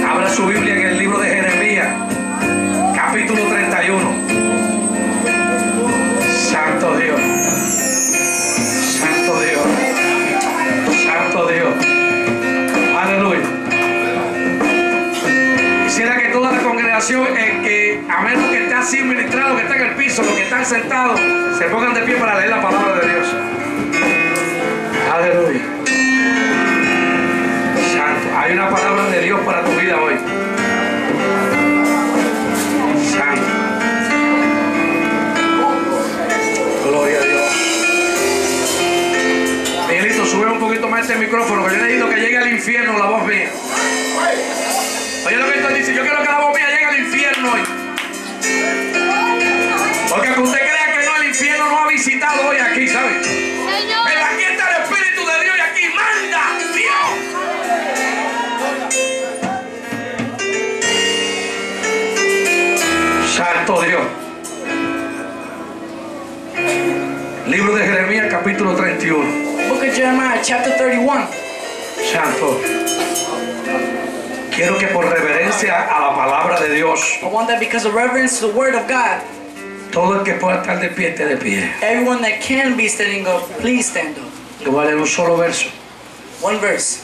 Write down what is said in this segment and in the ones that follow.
Abra su Biblia en el libro de Jeremías, capítulo 31. Santo Dios. Santo Dios. Santo Dios. Aleluya. Quisiera que toda la congregación, que a menos que esté así ministrado, que está en el piso, los que están sentados, se pongan de pie para leer la palabra de Dios. Aleluya. Santo. Hay una palabra de Dios para tu vida hoy. Santo. Gloria a Dios. Miguelito, sube un poquito más este micrófono, que yo necesito que llegue al infierno la voz mía. Oye lo que estoy diciendo, yo quiero que la voz mía llegue al infierno hoy. Porque aunque usted crea que no, el infierno no ha visitado hoy aquí, ¿sabe? Pero aquí está el Espíritu de Dios y aquí manda Dios. Santo Dios. Libro de Jeremías, capítulo 31. Book of Jeremiah, chapter 31. Santo. Quiero que por reverencia a la palabra de Dios, I want that because of reverence to the word of God, todo el que pueda estar de pie esté de pie. everyone that can be standing up, please stand up. Yo voy a leer un solo verso. One verse.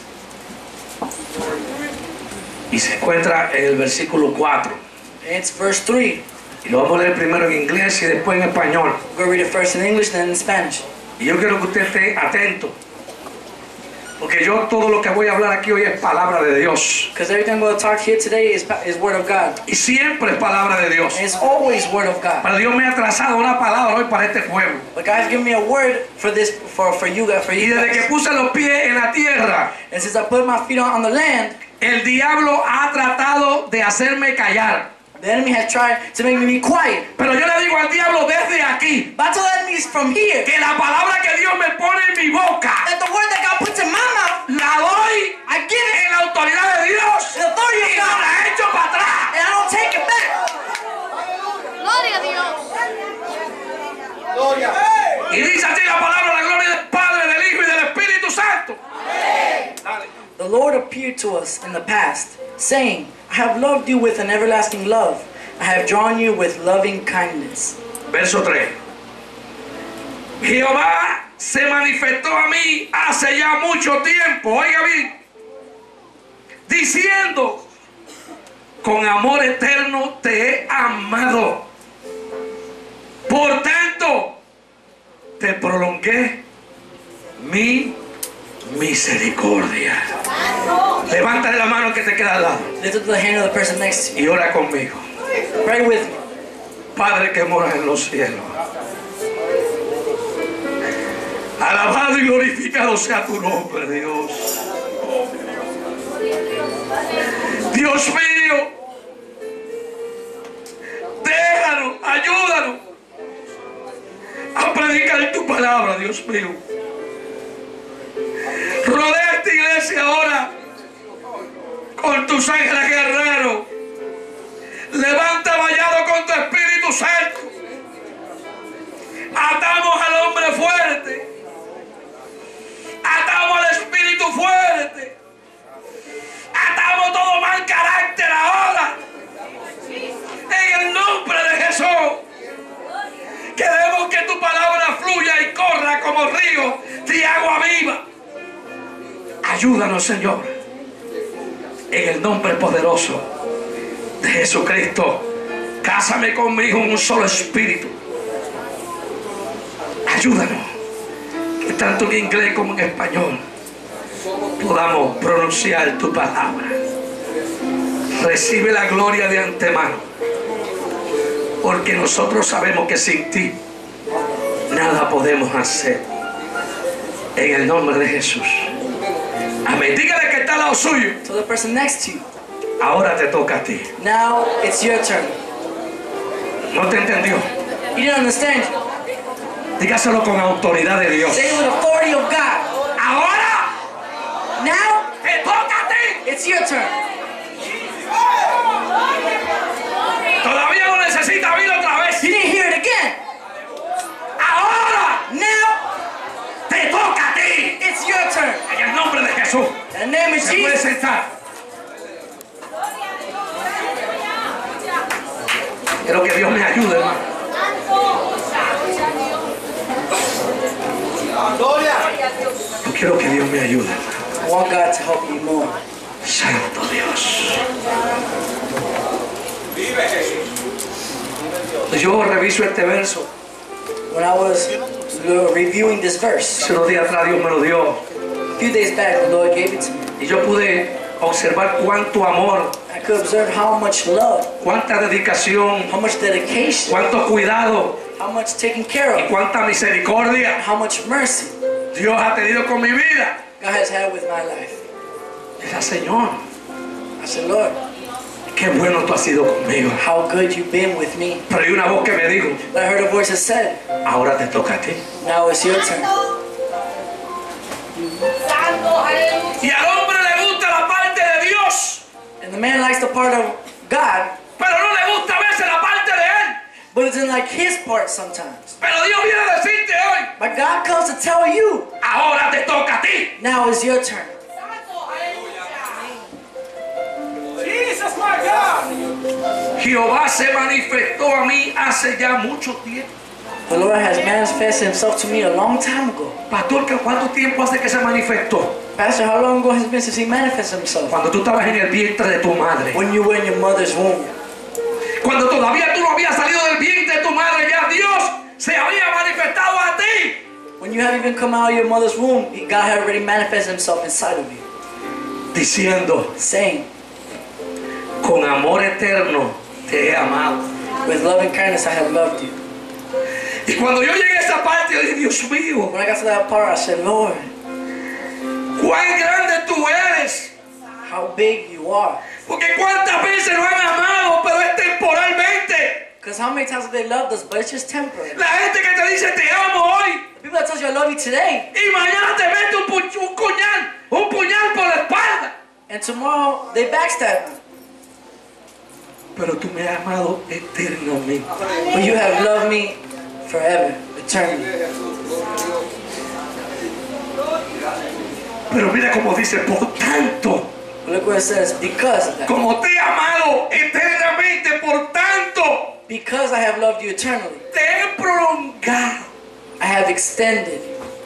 Y se encuentra en el versículo 4. It's verse 3. Y lo vamos a leer primero en inglés y después en español. We're going to read it first in English, then in Spanish. Y yo quiero que usted esté atento. Porque yo todo lo que voy a hablar aquí hoy es palabra de Dios. Because everything I'm going to talk here today is word of God. Y siempre es palabra de Dios. And it's always word of God. Pero Dios me ha trazado una palabra hoy para este pueblo. But God's given me a word for this, for you guys, for Y you desde que guys. puse los pies en la tierra, And since I put my feet on the land, el diablo ha tratado de hacerme callar. the enemy has tried to make me be quiet. Pero yo le digo al diablo desde aquí But I told the enemies from here que la palabra que Dios me pone en mi boca that the word that God puts in my mouth, la doy I give it en la autoridad de Dios the authority of y no God, la echo para atrás. and I don't take it back. Gloria a Dios. Y dice así la palabra, la gloria del Padre, del Hijo y del Espíritu Santo. Dale. The Lord appeared to us in the past, saying, I have loved you with an everlasting love. I have drawn you with loving kindness. Verso 3. Jehová se manifestó a mí hace ya mucho tiempo, oiga bien, diciendo, con amor eterno te he amado. Por tanto, te prolongué mi misericordia. Levántale la mano que te queda al lado Lift up the hand of the person next to you. y ora conmigo. Pray with me. Padre que moras en los cielos, alabado y glorificado sea tu nombre, Dios. Dios mío, déjanos, ayúdanos a predicar tu palabra, Dios mío. Rodea esta iglesia ahora con tus ángeles guerreros. Levanta vallado con tu Espíritu Santo. Atamos al hombre fuerte. Atamos al espíritu fuerte. Atamos todo mal carácter ahora. En el nombre de Jesús. Queremos que tu palabra fluya y corra como río de agua viva. Ayúdanos, Señor. En el nombre poderoso de Jesucristo. Cásame conmigo en un solo espíritu. Ayúdanos, que tanto en inglés como en español podamos pronunciar tu palabra. Recibe la gloria de antemano, porque nosotros sabemos que sin ti nada podemos hacer. En el nombre de Jesús. Amén. Dígale que está al lado suyo. To the person next to you. Ahora te toca a ti. Now it's your turn. ¿No te entendió? You didn't understand. Dígaselo con autoridad de Dios. Say it with authority of God. Ahora Now te toca a ti. it's your turn. Todavía lo necesita oír otra vez. You didn't hear it again. Ahora Now te toca a ti. it's your turn. En el nombre de Jesús. In the name of Se puede Jesus. sentar. Quiero que Dios me ayude, hermano. Yo quiero que Dios me ayude, hermano. I want God to help you more. Santo Dios. Yo reviso este verso. When I was reviewing this verse, Hace unos días atrás Dios me lo dio. a few days back, the Lord gave it to me. Y yo pude observar cuánto amor, I could observe how much love, cuánta dedicación, how much dedication, cuánto cuidado how much taken care y of, cuánta misericordia how much mercy Dios ha tenido con mi vida. God has had with my life. Esa Señor, I said, Lord, qué bueno tú has sido conmigo. how good you've been with me. Pero hay una voz que me dijo, But I heard a voice that said, ahora te toca a ti. now it's your turn. Y al hombre le gusta la parte de Dios, And the man likes the part of God, pero no le gusta a veces la parte de Él. but it doesn't like his part sometimes. Pero Dios viene a decirte hoy, But God comes to tell you, ahora te toca a ti. now is your turn. Jesus, my God. Jehová se manifestó a mí hace ya mucho tiempo. The Lord has manifested himself to me a long time ago. Pastor, ¿cuánto tiempo hace que se manifestó? Pastor, how long ago has it been since he manifested himself? Cuando tú estabas en el vientre de tu madre. When you were in your mother's womb. Cuando todavía tú no habías salido del vientre de tu madre, ya Dios se había manifestado a ti. When you haven't even come out of your mother's womb, God had already manifested himself inside of you. Diciendo, Saying, con amor eterno te he amado. with love and kindness I have loved you. Y cuando yo llegué a esa parte, yo dije, Dios mío, When I got to that part, I said, Lord, cuán grande tú eres. how big you are. Porque cuántas veces nos han amado, pero es temporalmente. Because how many times have they loved us, but it's just temporary. La gente que te dice te amo hoy People that tell you I love you today, y mañana te mete un puñal por la espalda. and tomorrow they backstab you. Pero tú me has amado eternamente. But you have loved me forever, eternally. Pero mira como dice, por tanto, But look what it says, because of that. como te he amado eternamente, por tanto, Because I have loved you eternally, te he prolongado I have extended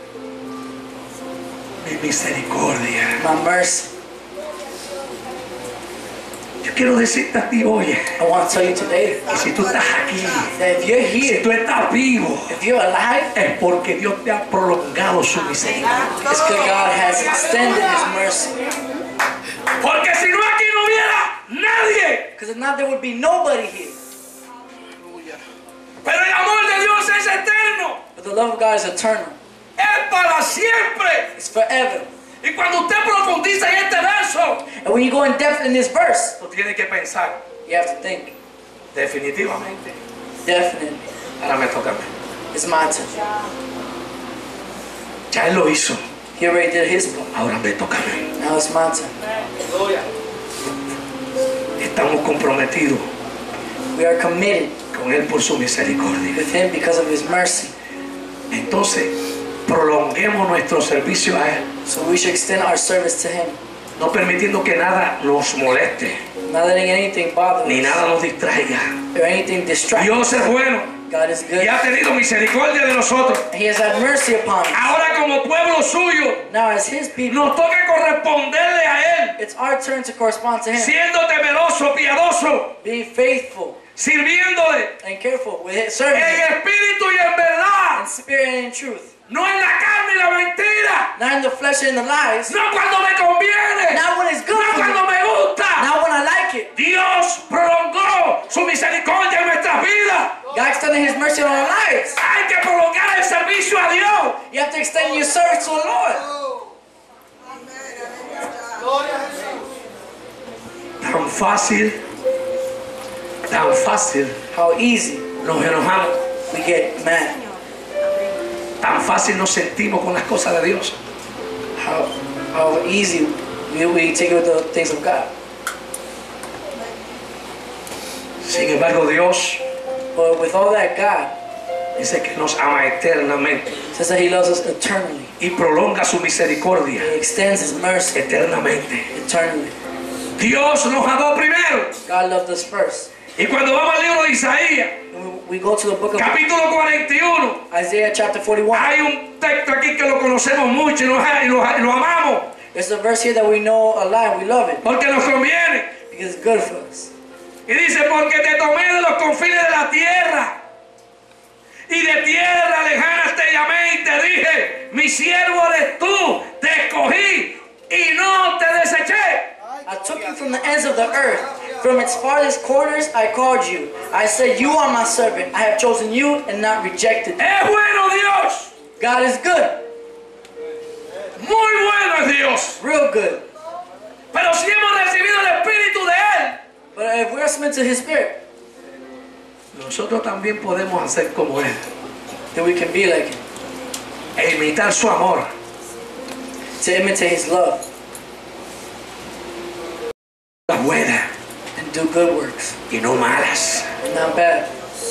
mi misericordia. my mercy. Yo quiero decirte a ti hoy, I want to tell you today que si tú estás aquí, that if you're si here, tú estás vivo, if you're alive, es porque Dios te ha prolongado su misericordia. it's because God has extended his mercy. Porque si no, aquí no hubiera nadie. Because if not, there would be nobody here. Pero el amor de Dios es eterno, But the love of God is eternal. es para siempre. It's forever. Y cuando usted profundiza en este verso, And when you go in depth in this verse, tú tienes que pensar, you have to think, definitivamente, definitely, ahora me toca a mí. it's my turn. Ya Él lo hizo, He already did his part. ahora me toca a mí. Now it's my turn. Estamos comprometidos We are committed con Él por su misericordia. with him because of his mercy. Entonces, prolonguemos nuestro servicio a Él, So we should extend our service to him, no permitiendo que nada nos moleste, not letting anything bother ni us nada nos distraiga. or anything distract Dios es us. bueno God is good. y ha tenido misericordia de nosotros. He has had mercy upon us. Ahora como pueblo suyo, Now as his people, nos toca corresponderle a Él, it's our turn to correspond to him, siendo temeroso, piadoso, being faithful sirviéndole and careful with his en serving him espíritu y en verdad, in spirit and in truth. no en la carne y la mentira, Not in the flesh and in the lies, no cuando me conviene, not when it's good no for cuando me, me gusta. not when I like it. Dios prolongó su misericordia en nuestras vidas. God extended his mercy on our lives. Hay que prolongar el servicio a Dios. You have to extend your service to the Lord. Tan fácil How easy nos enojamos, we get mad. tan fácil nos sentimos con las cosas de Dios. How easy we take it with the things of God. Sin embargo, Dios But with all that, God dice que nos ama eternamente says that he loves us eternally. y prolonga su misericordia He extends his mercy eternamente. eternally. Dios nos amó primero God loved us first. Y cuando vamos al libro de Isaías, We go to the book of capítulo 41, Isaiah chapter 41. hay un texto aquí que lo conocemos mucho y lo amamos, There's a verse here that we know a lot and we love it porque nos conviene. because it's good for us. Y dice, porque te tomé de los confines de la tierra, y de tierra lejana te llamé y te dije, mi siervo eres tú, te escogí y no te deseché. I took you from the ends of the earth. From its farthest corners I called you. I said, you are my servant. I have chosen you and not rejected you. Es bueno Dios, God is good. muy bueno es Dios. Real good. Pero si hemos recibido el Espíritu de Él, But if we're submitted to His Spirit, nosotros también podemos hacer como Él, then we can be like Him. e imitar su amor. To imitate His love Las buenas and do good works. y no malas. And not bad.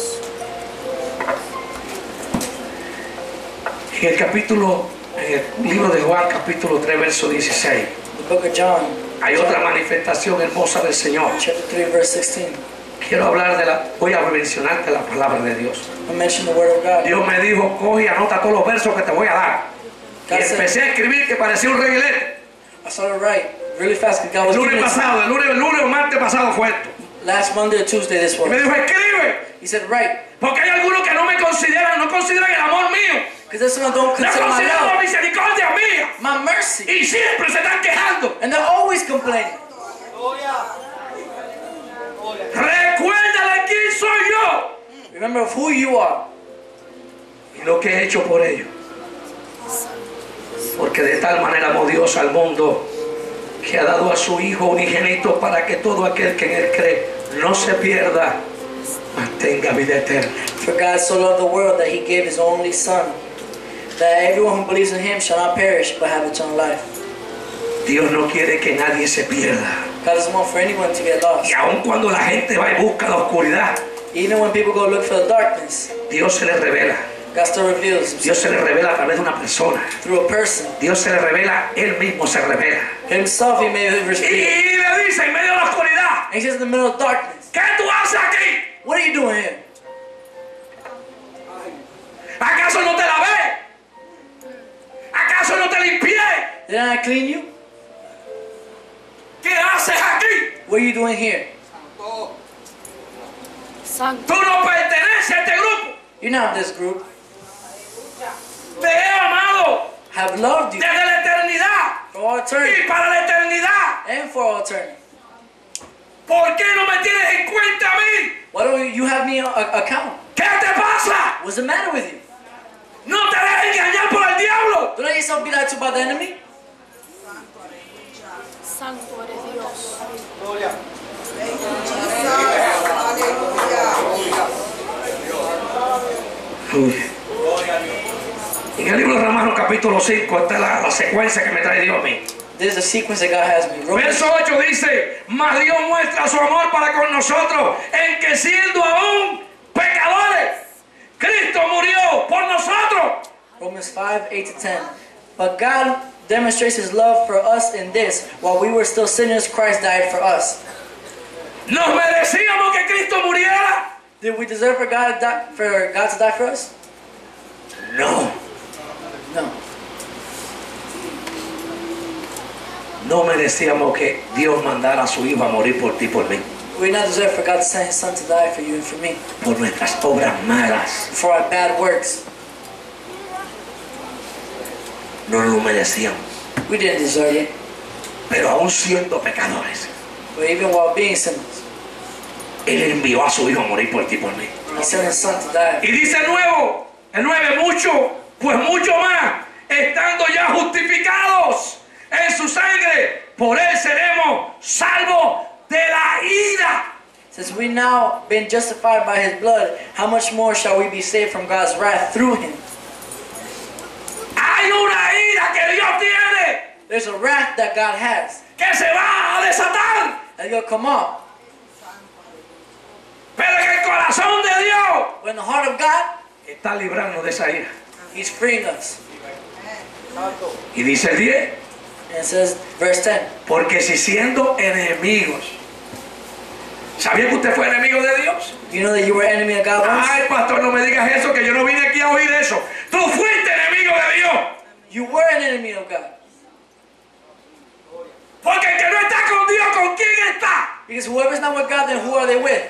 En el libro de Juan, capítulo 3, verso 16, The book of John, hay otra manifestación hermosa del Señor. chapter 3, verse 16. Voy a mencionarte la palabra de Dios. I mentioned the word of God. Dios me dijo, coge y anota todos los versos que te voy a dar. Y empecé a escribir que parecía un reguilete. I started to write really fast because God was El giving lunes it to me. pasado, el lunes o martes pasado fue esto. Last Monday or Tuesday this Y me was. dijo, escribe. He said, write. Porque hay algunos que no consideran el amor mío. Because this one don't No consider my consideran la love, misericordia mía. my mercy. Y siempre se están quejando. And they're always complaining. Recuérdale quién soy yo. Remember of who you are Y lo que he hecho por ellos. Porque de tal manera amó Dios al mundo que ha dado a su Hijo unigénito para que todo aquel que en Él cree no se pierda, mas tenga vida eterna. For God so loved the world that He gave His only Son, that everyone who believes in Him shall not perish but have eternal life. Dios no quiere que nadie se pierda. God doesn't want for anyone to get lost. Y aun cuando la gente va y busca la oscuridad, Even when people go look for the darkness, Dios se les revela. God still reveals Himself Dios se les revela a través de una persona. through a person. Dios se les revela, Él mismo se revela. Himself He may Y reveal. le dice en medio de la oscuridad, And He says in the middle of darkness, ¿qué tú haces aquí? what are you doing here? ¿Acaso no te lavé? ¿Acaso no te limpié? Didn't I clean you? ¿Qué haces aquí? What are you doing here? Tú no perteneces a este grupo. You're not this group. Te he amado Have loved you desde la eternidad for all eternity y para la eternidad. and for all eternity. ¿Por qué no me tienes en cuenta a mí? Why don't you have me account? ¿Qué te pasa? What's the matter with you? No te dejes engañar por el diablo. Don't let yourself be lied to by the enemy. Santo eres Dios. En el libro de Romanos capítulo 5 está la secuencia que me trae Dios a mí. There's a sequence that God has me. Romans, Verso 8 dice, mas Dios muestra su amor para con nosotros en que siendo aún pecadores, Cristo murió por nosotros. Romans 5, 8 to 10. But God demonstrates His love for us in this: while we were still sinners, Christ died for us. ¿Nos merecíamos que Cristo muriera? Did we deserve for God to die for us? No. No. No merecíamos que Dios mandara a su Hijo a morir por ti y por mí. We did not deserve for God to send His Son to die for you and for me, Por nuestras obras malas. for our bad works. No lo merecíamos. We didn't deserve it. Pero aún siendo pecadores, But even while being sinners, Él envió a su Hijo a morir por ti y por mí. He sent His Son to die. Y dice el 9, mucho, pues mucho más, estando ya justificados en su sangre, por Él seremos salvos de la ira. Since we now been justified by His blood, how much more shall we be saved from God's wrath through Him? Hay una ira que Dios tiene There's a wrath that God has que se va a desatar, that's gonna come up. pero en el corazón de Dios But in the heart of God, está librando de esa ira. He's freeing us. Y dice el 10, And it says, verse 10, porque si siendo enemigos ¿Sabía que usted fue enemigo de Dios? You know that you were enemy of God once? Ay, pastor, no me digas eso, que yo no vine aquí a oír eso. Tú fuiste enemigo de Dios. You were an enemy of God. Porque el que no está con Dios, ¿con quién está? Because whoever's not with God, then who are they with?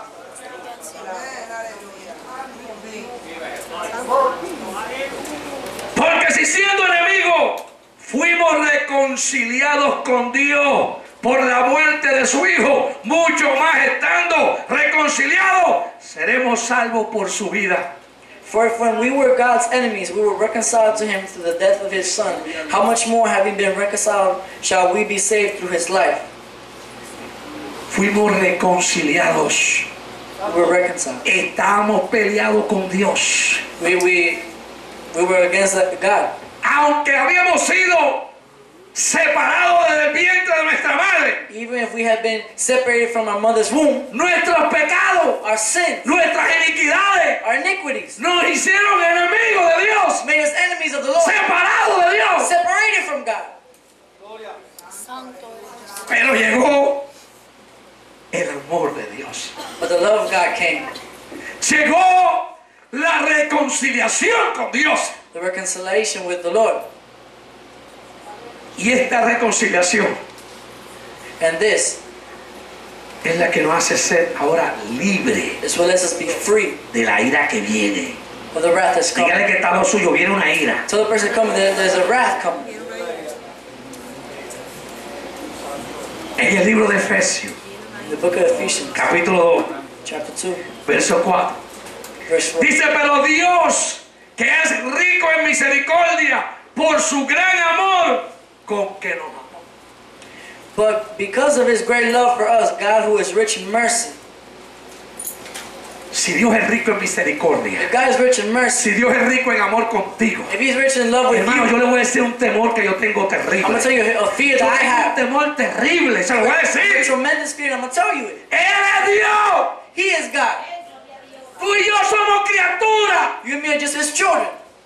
Porque si siendo enemigos fuimos reconciliados con Dios por la muerte de su Hijo, mucho más estando reconciliados, seremos salvos por su vida. For if when we were God's enemies, we were reconciled to Him through the death of His Son, how much more, having been reconciled, shall we be saved through His life? Fuimos reconciliados. We were reconciled. Estábamos peleados con Dios. We were against God. Aunque habíamos sido separados desde el vientre de nuestra madre, Even if we had been separated from our mother's womb, nuestros pecados, our sins, nuestras iniquidades, our iniquities, nos hicieron enemigos de Dios, made us enemies of the Lord, separados de Dios. separated from God. Santo eres. Pero llegó el amor de Dios. But the love of God came. Llegó la reconciliación con Dios. The reconciliation with the Lord. Y esta reconciliación And this es la que nos hace ser ahora libre is what lets us be free de la ira que viene. of the wrath that's coming. Dígale que está lo suyo, viene una ira. Tell the person coming, there's a wrath coming. En el libro de Efesios, In the book of Ephesians, capítulo 2, chapter 2, verso 4. verse 4. Dice, pero Dios, que es rico en misericordia, por su gran amor, con que nos amó. But because of His great love for us, God who is rich in mercy, Si Dios es rico en misericordia, if God is rich in mercy, si Dios es rico en amor contigo, if He's rich in love with hermano, you, yo le voy a decir un temor que yo tengo I'm terrible. going to tell you a fear Yo that I tengo un have. temor terrible, se lo voy a A decir. tremendous fear, I'm going to tell you it. Él es Dios. He is God. Tú y yo somos criaturas. You and me are just His children.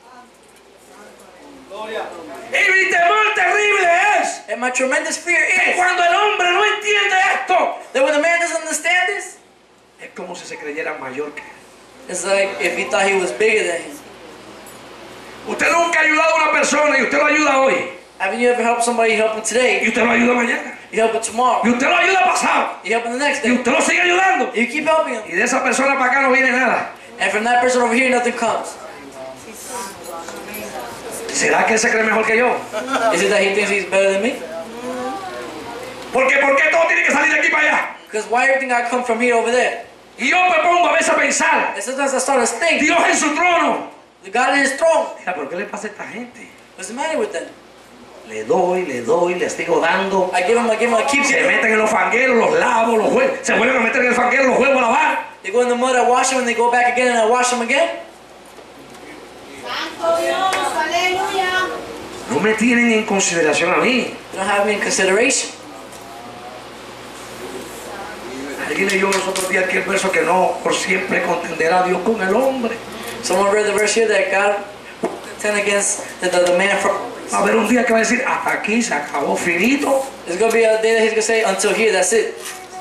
Y mi temor terrible es And my tremendous fear que is cuando el hombre no entiende esto, that when the man doesn't understand this, es como si se creyera mayor que él. it's like if he thought he was bigger than him. Usted nunca ha ayudado a una persona y usted lo ayuda hoy. Haven't you ever helped somebody, you help him Y today, usted lo ayuda mañana. you help him tomorrow, Y usted lo ayuda pasado. you help him the next Y day, usted lo sigue ayudando. you keep helping him. Y de esa persona para acá no viene nada. And from that person over here, nothing comes. ¿Será que él se cree mejor que yo? Is it that he thinks he's better than me? Porque ¿por qué todo tiene que salir de aquí para allá? Because why everything I come from here over there? Y yo me pongo a veces a pensar, And sometimes I start to think, Dios en su trono. the God in His throne, Mira, ¿pero qué le pasa a esta gente? what's the matter with them? Le doy, le sigo dando. I give him, I keep Se giving. meten en los fangueros, los lavo, los juego. Se vuelven a meter en el fanguero, los vuelvo a lavar. They go in the mud, I wash them, and they go back again, and I wash them again. Santo Dios, aleluya. No me tienen en consideración a mí. They don't have me in consideration. Alguien leyó los otros días aquel verso que no por siempre contenderá Dios con el hombre. Someone read the verse here that God will contend against the man from. Va a haber un día que va a decir, hasta aquí se acabó, finito. There's going to be a day that He's going to say, until here, that's it.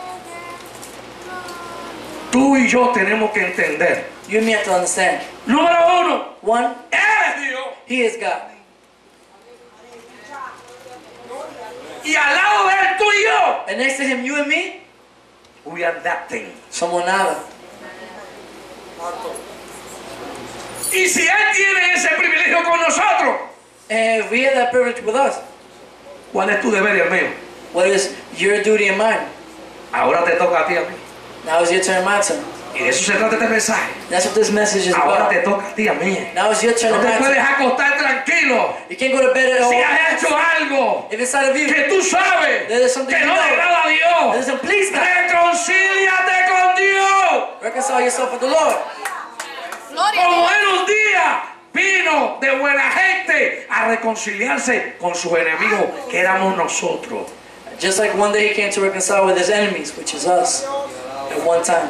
Tú y yo tenemos que entender. You and me have to understand. Número uno, One, Él es Dios. He is God. Y al lado de Él, tú y yo, And next to Him, you and me, we are nothing. somos nada. Y si Él tiene ese privilegio con nosotros, And if we have that privilege with us, ¿cuál es tu deber y el mío? what is your duty and mine? Ahora te toca a ti y a mí. Now it's your turn, my turn. Y de eso se trata este mensaje. That's what this message is Ahora about. te toca a ti y a mí. Now it's your turn No and te my puedes turn. acostar tranquilo. You can't go to bed at all. Si has hecho algo If inside of you, que tú sabes there is something que you no le know agrada a that Dios, doesn't please God, reconcíliate con Dios. reconcile yourself with the Lord. Gloria Como a Dios. Él un día vino de buena gente a reconciliarse con sus enemigos, que éramos nosotros. Just like one day He came to reconcile with His enemies, which is us, at one time.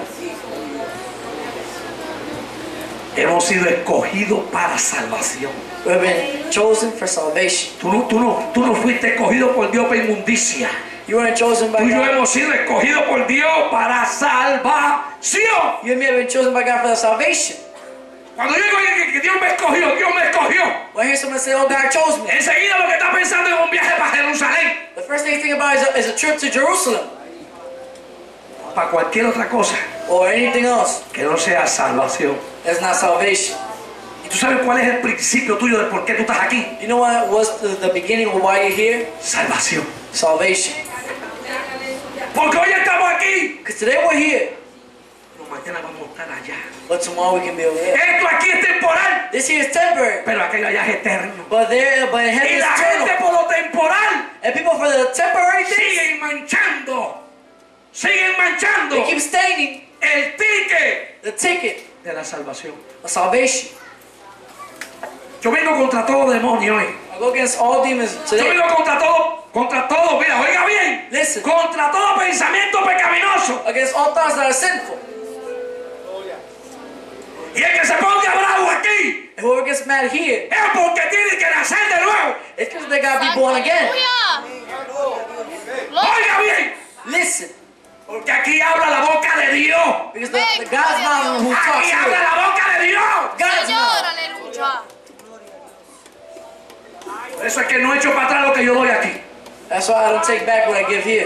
Hemos sido escogidos para salvación. We have been chosen for salvation. Tú no fuiste escogido por Dios para inmundicia. You You weren't chosen by Tú y yo God. hemos sido escogidos por Dios para salvación. You and me have been chosen by God for the salvation. Cuando yo digo que Dios me escogió, Dios me escogió. When I hear someone say, oh, God chose me, Enseguida lo que está pensando es un viaje para Jerusalén. the first thing you think about is a trip to Jerusalem Para cualquier otra cosa or anything else. que no sea salvación. That's not salvation. ¿Y tú sabes cuál es el principio tuyo de por qué tú estás aquí? You know what was the beginning of why you're here? Salvación. Salvation. Porque hoy estamos aquí, Because today we're here, pero mañana vamos a estar allá. but tomorrow we can be over there. Esto aquí es temporal, This here is temporary, pero aquello allá es eterno. but in heaven Y is la gente eternal. por lo temporal And people for the temporary things, siguen manchando, siguen manchando they keep staining el ticket the ticket de la salvación. of salvation. Yo vengo contra todo demonio hoy. I go against all demons Yo today. vengo contra todo, mira, oiga bien, Listen. contra todo pensamiento pecaminoso. Against all thoughts that are sinful. Y el que se ponga bravo aquí And whoever gets mad here, es porque tiene que nacer de nuevo. it's because they gotta be born again. Aleluya. Oiga bien, Listen, porque aquí habla la boca de Dios. because the God's not who talks Aquí habla here. la boca de Dios. God's Señor, not. aleluya. Por eso es que no echo para atrás lo que yo doy aquí. That's why I don't take back what I give here.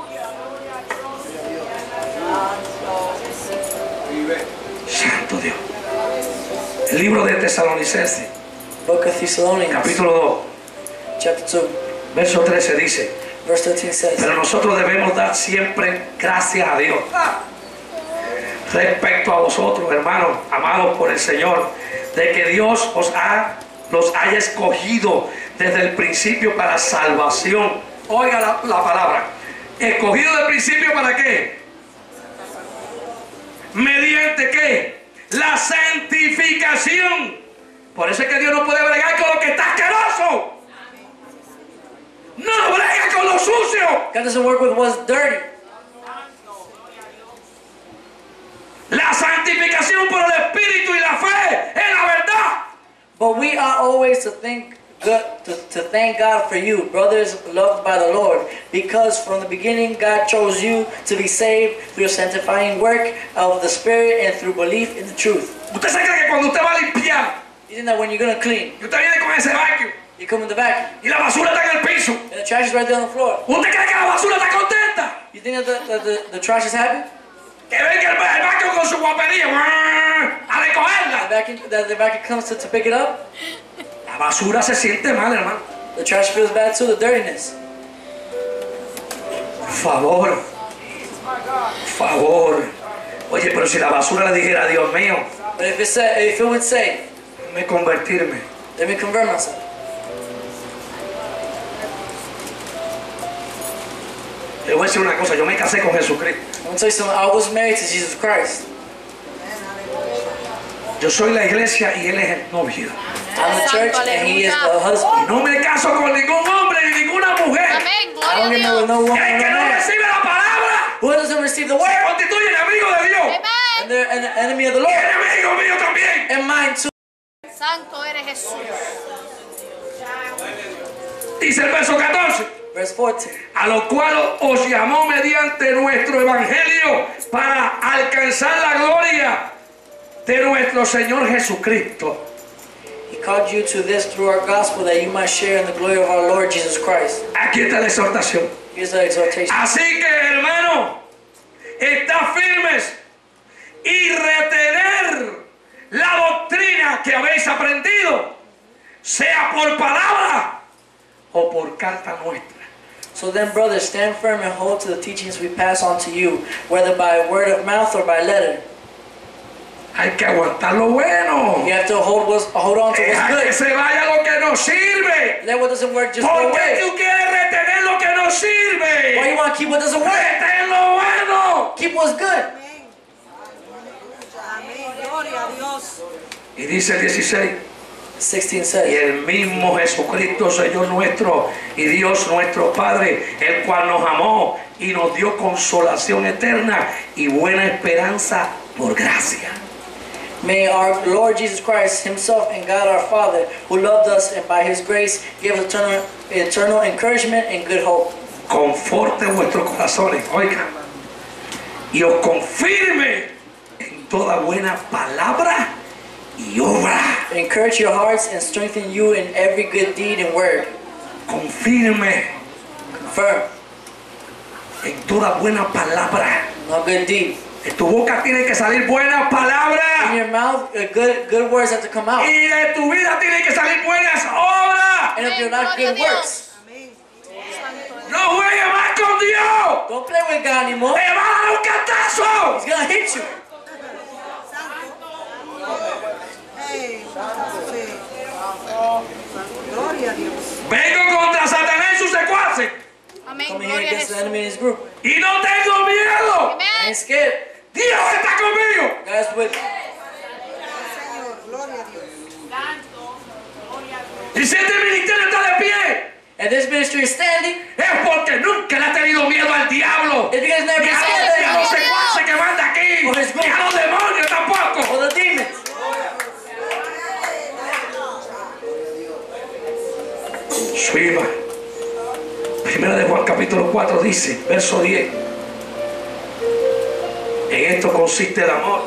Santo Dios. El libro de Tesalonicenses, Book of Thessalonians, capítulo 2, chapter 2, verso 13 dice: verse 13 says, pero nosotros debemos dar siempre gracias a Dios respecto a vosotros, hermanos, amados por el Señor, de que Dios los haya escogido desde el principio para salvación. Oiga la palabra. ¿Escogido del principio para qué? ¿Mediante qué? La santificación. Por eso es que Dios no puede bregar con lo que está asqueroso. No brega con lo sucio. God doesn't work with what's dirty. La santificación por el Espíritu y la fe en la verdad. But we are always to thank God for you, brothers loved by the Lord, because from the beginning God chose you to be saved through the sanctifying work of the Spirit and through belief in the truth. ¿Usted se cree que cuando usted va a limpiar You think that when you're gonna clean, y usted viene con ese vacuum you come in the vacuum y la basura está en el piso, and the trash is right there on the floor? usted cree que la basura está contenta? You think that the trash is happy? Que venga el vacuum con su guapería a recogerla. The vacuum comes to pick it up. La basura se siente mal, hermano. The trash feels bad too, the dirtiness. Por favor. Por favor. Oye, pero si la basura le dijera, Dios mío, But if it would say, déjame convertirme. let me convert myself. Le voy a decir una cosa, yo me casé con Jesucristo. I'm gonna tell you something. I was married to Jesus Christ. Yo soy la iglesia y él es el novio. I'm the church and he is the husband. No me caso con ningún hombre ni ninguna mujer. Amén, I gloria a don't get married with Dios. no woman El or que no no man. recibe la palabra Who doesn't receive the se word? constituye enemigo de Dios. Amén. And they're an enemy of the Y Lord. enemigo mío también. And mine too. Santo eres Jesús. Dice el verso 14. Verse 14. A lo cual os llamó mediante nuestro evangelio para alcanzar la gloria de nuestro Señor Jesucristo. He called you to this through our gospel that you might share in the glory of our Lord Jesus Christ. Aquí está la exhortación. Here's the exhortation. Así que, hermano, estad firmes y retener la doctrina que habéis aprendido, sea por palabra o por carta nuestra. So then, brothers, stand firm and hold to the teachings we pass on to you, whether by word of mouth or by letter. Hay que aguantar lo bueno. You have to hold on to what's Deja que good. se vaya lo que nos sirve. Let what doesn't work just go ¿Por qué away. tú quieres retener lo que nos Why sirve? you want to keep what doesn't work? Retén lo bueno. Keep what's good. Y dice el 16. 16 Y says, el mismo Jesucristo, Señor nuestro y Dios nuestro Padre, el cual nos amó y nos dio consolación eterna y buena esperanza por gracia. May our Lord Jesus Christ himself and God our Father, who loved us and by his grace gave us eternal encouragement and good hope. conforte vuestros corazones, oiga, y os confirme en toda buena palabra y obra. Encourage your hearts and strengthen you in every good deed and word. Confirme Confirm. en toda buena palabra. No good deed. De tu boca tienen que salir buenas In palabras. your mouth, good words have to come out. Y de tu vida tienen que salir buenas obras. And if you're not Gloria a good Dios. works, No juegues más con Dios. don't play with God anymore. Te va a dar un cantazo. He's gonna hit you. Gloria a Dios. Vengo contra Satanás y sus secuaces. Amén. Coming here Gloria a against the Jesús. enemy in his group. Y no tengo miedo. I Amén. ain't scared. Dios está conmigo. God's with me. Señor, gloria a Dios. Y si este ministerio está de pie, And this ministry is standing, es porque nunca le ha tenido miedo al diablo. it's because never Ni been a scared los, ni a los of the devil secuaces que manda aquí. Por his Ni a los demonios tampoco. or the demons. Suiva. Primera de Juan capítulo 4 dice, verso 10. En esto consiste el amor.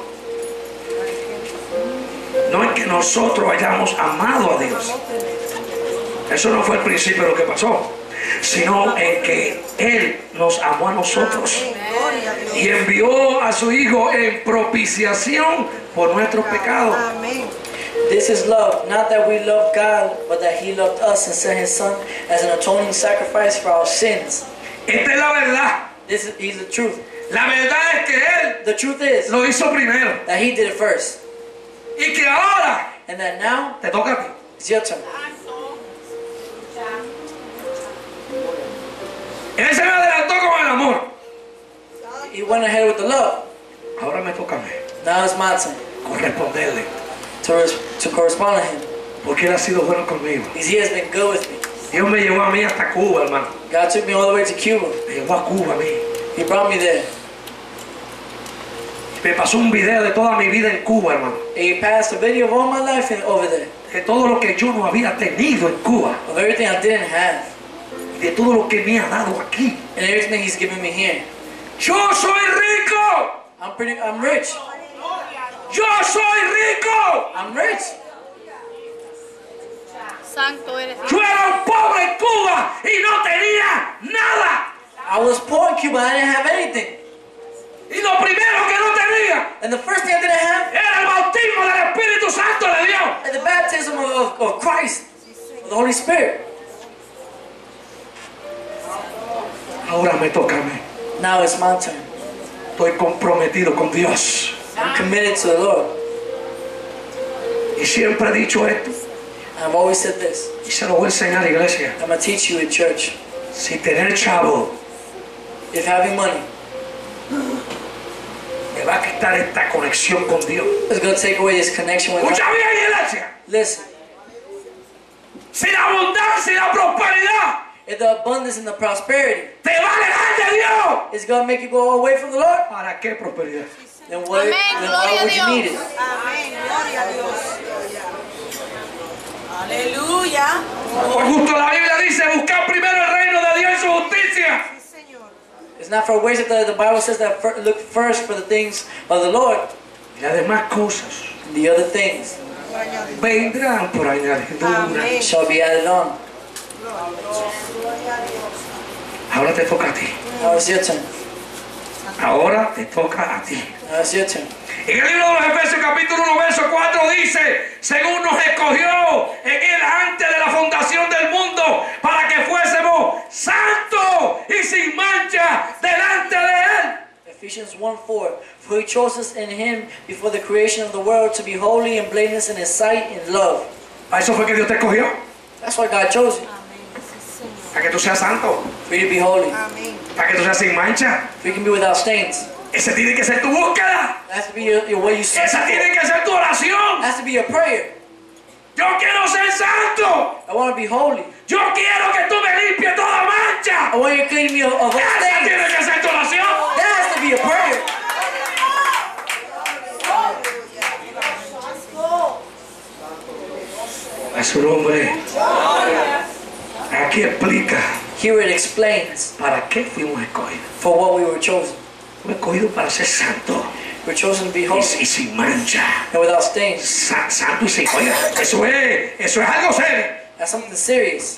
No en que nosotros hayamos amado a Dios. Eso no fue el principio de lo que pasó. Sino en que Él nos amó a nosotros. Gloria a Dios. Y envió a su Hijo en propiciación por nuestros pecados. Amén. This is love, not that we love God, but that He loved us and sent His Son as an atoning sacrifice for our sins. Esta es la verdad. He's the truth. La verdad es que Él The truth is lo hizo primero. that He did it first, Y que ahora and that now te toca a ti. it's your turn. Él se me adelantó con el amor. He went ahead with the love. Ahora me toca a mí Now it's my turn corresponderle. to correspond to Him. Porque Él ha sido bueno conmigo. Because He has been good with me. Dios me llevó a mí hasta Cuba, hermano. God took me all the way to Cuba. Me llevó a Cuba a mí. He brought me there. Me pasó un video de toda mi vida en Cuba, hermano. He passed a video of all my life over there, De todo lo que yo no había tenido en Cuba. of everything I didn't have, De todo lo que me ha dado aquí. and everything He's given me here. Yo soy rico. I'm rich. Yo soy rico. I'm rich. Santo eres Dios. Yo era un pobre en Cuba y no tenía nada. I was poor in Cuba. I didn't have anything. Y lo primero que no tenía And the first thing I didn't have era el bautismo del Espíritu Santo de Dios. is the baptism of Christ, of the Holy Spirit. Ahora me toca a mí. Now it's my turn. Estoy comprometido con Dios. I'm committed to the Lord. Y siempre he dicho esto. I've always said this. Y se lo voy a enseñar, iglesia. I'm going to teach you in church. Si tener chavo If having money me va a quitar esta conexión con Dios. is going to take away this connection with Escucha God, bien, iglesia. listen. Si la abundancia y la prosperidad If the abundance and the prosperity te va a alejar de Dios. is going to make you go away from the Lord, ¿Para qué prosperidad? then Amén, why gloria a would you Dios. need it? Amén. Gloria a Dios. Aleluya. Por justo la Biblia dice, buscar primero el reino de Dios y su justicia. Sí, Señor. It's not for waste that the Bible says that look first for the things of the Lord, Y las demás cosas and the other things vendrán por añadidura. Amén. shall be added on. Ahora te toca a ti. Now it's your turn. Ahora te toca a ti. Now it's your turn. En el libro de los Efesios capítulo 1 verso 4 dice, según nos escogió en él antes de la fundación del mundo para que fuésemos santos y sin mancha delante de él. Ephesians 1:4. For He chose us in Him before the creation of the world to be holy and blameless in His sight in love. Para eso fue que Dios te escogió, That's why God chose you, para que tú seas santo, for you to be holy, Amén. para que tú seas sin mancha. for you can be without stains. Ese tiene que ser tu búsqueda, That has to be your way you search esa for. tiene que ser tu oración. That has to be your prayer. Yo quiero ser santo, I want to be holy. yo quiero que tú me limpies toda mancha. I want you to clean me of all Esa stains. tiene que ser tu oración. That has to be a prayer. A su nombre. Aquí explica Here it explains para qué fuimos escogidos. for what we were chosen. Fuimos escogidos para ser santos We're chosen to be y holy sin mancha. and without stains. Santo y sin. Oiga, eso es algo serio. That's something serious.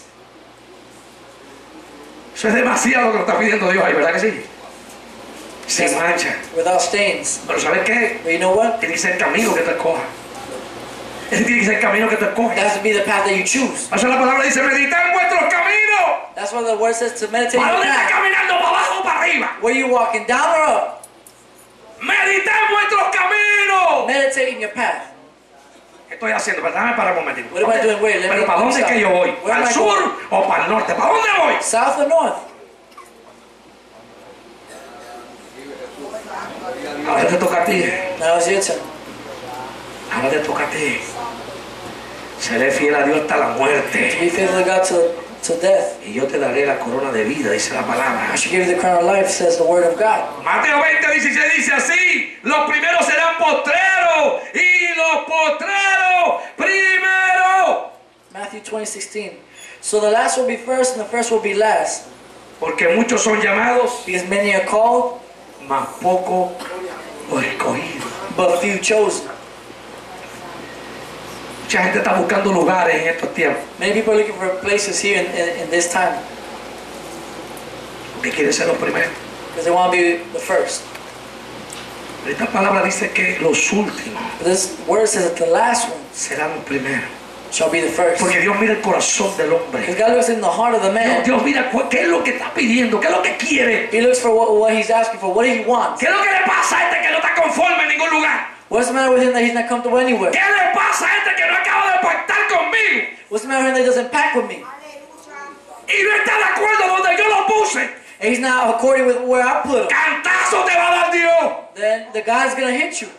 Eso es demasiado lo que nos está pidiendo Dios ahí, ¿verdad que sí? Sin Yes. mancha. Without stains. Pero ¿sabes qué? But you know what? Tiene que ser el camino que tú escojas. Ese tiene que ser el camino que tú That escoges. has to be the path that you choose. Por eso la palabra dice, meditad en vuestros caminos. That's why the word says to meditate ¿Para on dónde the estás path. caminando? ¿Para abajo o para arriba? Where you walking, down or up? Meditad en vuestros caminos. Meditate in your path. ¿Qué estoy haciendo? Perdóname para un momentito. What am I doing? Wait, let Pero me- ¿para dónde es que yo voy? Where ¿Para am el I sur going? o para el norte? ¿Para dónde voy? South or north? Ahora te toca a ti. Now it's your turn. Ahora te toca a ti. Seré fiel a Dios hasta la To muerte. be faithful to God to death. Y yo te daré la corona de vida, dice la palabra. I should give you the crown of life, says the word of God. Mateo 20:16 dice así: los primeros serán postreros y los postreros primero. Matthew 20:16. So the last will be first and the first will be last. Porque muchos son llamados, Because many are called, mas pocos los escogidos. but few chosen. Mucha gente está buscando lugares en estos tiempos. Many people are looking for places here in this time. Porque quieren ser los primeros. Because they want to be the first. Esta palabra dice que los últimos But this word says that the last one serán los primeros. shall be the first. Porque Dios mira el corazón del hombre. Because God looks in the heart of the man. Dios mira qué es lo que está pidiendo, qué es lo que quiere. He looks for what he's asking for, what he wants. ¿Qué es lo que le pasa a este que no está conforme en ningún lugar? What's the matter with him that he's not comfortable anywhere? ¿Qué le pasa a este que no acaba de pactar conmigo? What's the matter with him that he doesn't pack with me? Y no está de acuerdo donde yo lo puse? And he's not according with where I put him. Cantazo te va a dar Dios. Then the God's gonna hit you.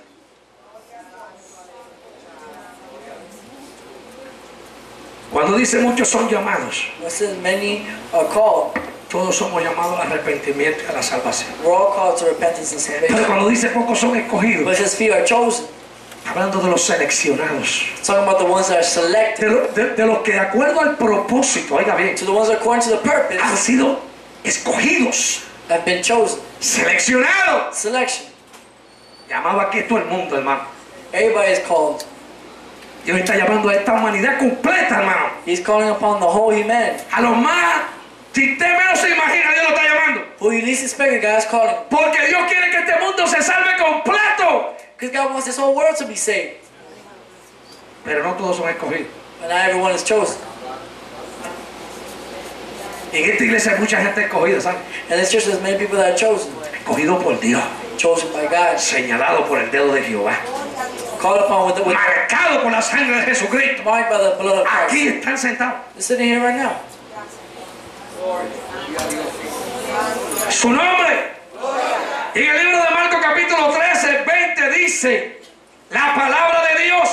Cuando dice muchos son llamados, It says many are called. todos somos llamados al arrepentimiento y a la salvación. We're all called to repentance and Pero salvation. cuando dice pocos son But escogidos, it says few are chosen. hablando de los seleccionados, It's talking about the ones that are selected. de los que de acuerdo al propósito, oiga bien, To the ones that according to the purpose han sido escogidos, have been chosen. seleccionados. Selection. Llamado aquí todo el mundo, hermano. Everybody is called. Dios está llamando a esta humanidad completa, hermano. He's calling upon the whole humanity. A los más, si usted menos se imagina, Dios lo está llamando. Who you least expect, God is calling. Porque Dios quiere que este mundo se salve completo. Because God wants this whole world to be saved. Pero no todos son escogidos. But not everyone is chosen. En esta iglesia hay mucha gente escogida, ¿sabes? And this church has many people that are chosen. Escogido por Dios. Chosen by God. Señalado por el dedo de Jehová. Called upon with Marcado por la sangre de Jesucristo. marked by the blood of Aquí Christ. están sentados. They're sitting here right now. Su nombre. En el libro de Marcos capítulo 13, 20 dice la palabra de Dios.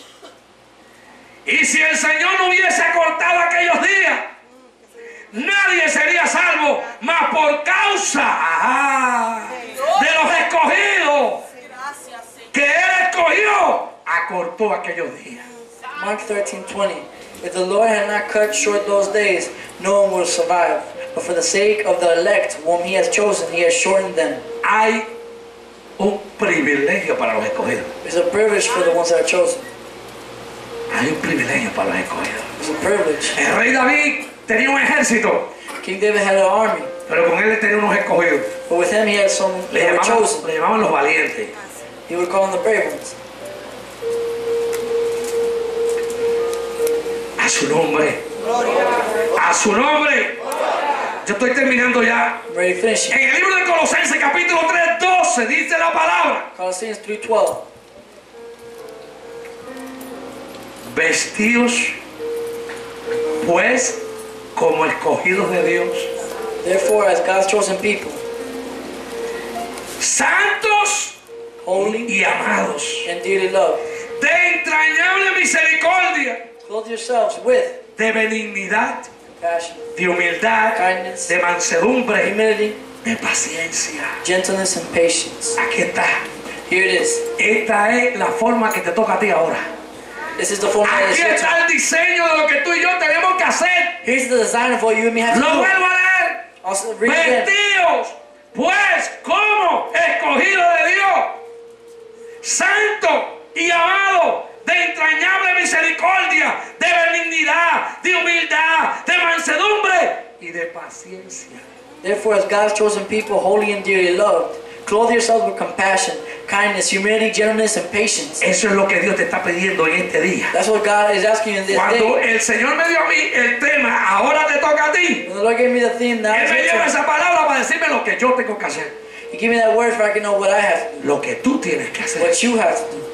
Y si el Señor no hubiese acortado aquellos días, nadie sería salvo, mas por causa de los escogidos que Él escogió, acortó aquellos días. Mark 13:20. If the Lord had not cut short those days, no one would survive. But for the sake of the elect, whom He has chosen, He has shortened them. Hay un privilegio para los escogidos. It's a privilege for the ones that are chosen. Hay un privilegio para los escogidos. It's a privilege. El rey David tenía un ejército, King David had an army, pero con él tenía unos escogidos. but with him he had some Le that were chosen. llamaban los valientes. He would call them the brave ones. A su nombre. A su nombre. Yo estoy terminando ya. I'm ready to finish. En el libro de Colosenses capítulo 3, 12 dice la palabra: Colossians 3:12. Vestidos pues como escogidos de Dios, Therefore, as God's chosen people, santos holy y amados, and dearly loved, de entrañable misericordia, clothe yourselves with de benignidad, compassion, de humildad, kindness, de mansedumbre, humility, de paciencia. gentleness, and patience. Aquí está. Here it is. Esta es la forma que te toca a ti ahora. This is the formula of this Aquí ritual. está el diseño de lo que tú y yo tenemos que hacer. Here's the design of what you and me have to Lo do. vuelvo a leer. Also, read it again. Vestidos, pues, como escogido de Dios, santo y amado, de entrañable misericordia, de benignidad, de humildad, de mansedumbre y de paciencia. Therefore, as God's chosen people, holy and dearly loved, clothe yourselves with compassion, kindness, humility, gentleness, and patience. Eso es lo que Dios te está pidiendo en este día. That's what God is asking you in this Cuando day. el Señor me dio a mí el tema, ahora te toca a ti. When the Lord gave me the theme, now Él it's me your lleva turn. esa palabra para decirme lo que yo tengo que hacer. He gave me that word so I can know what I have to do, Lo que tú tienes que hacer. what you have to do.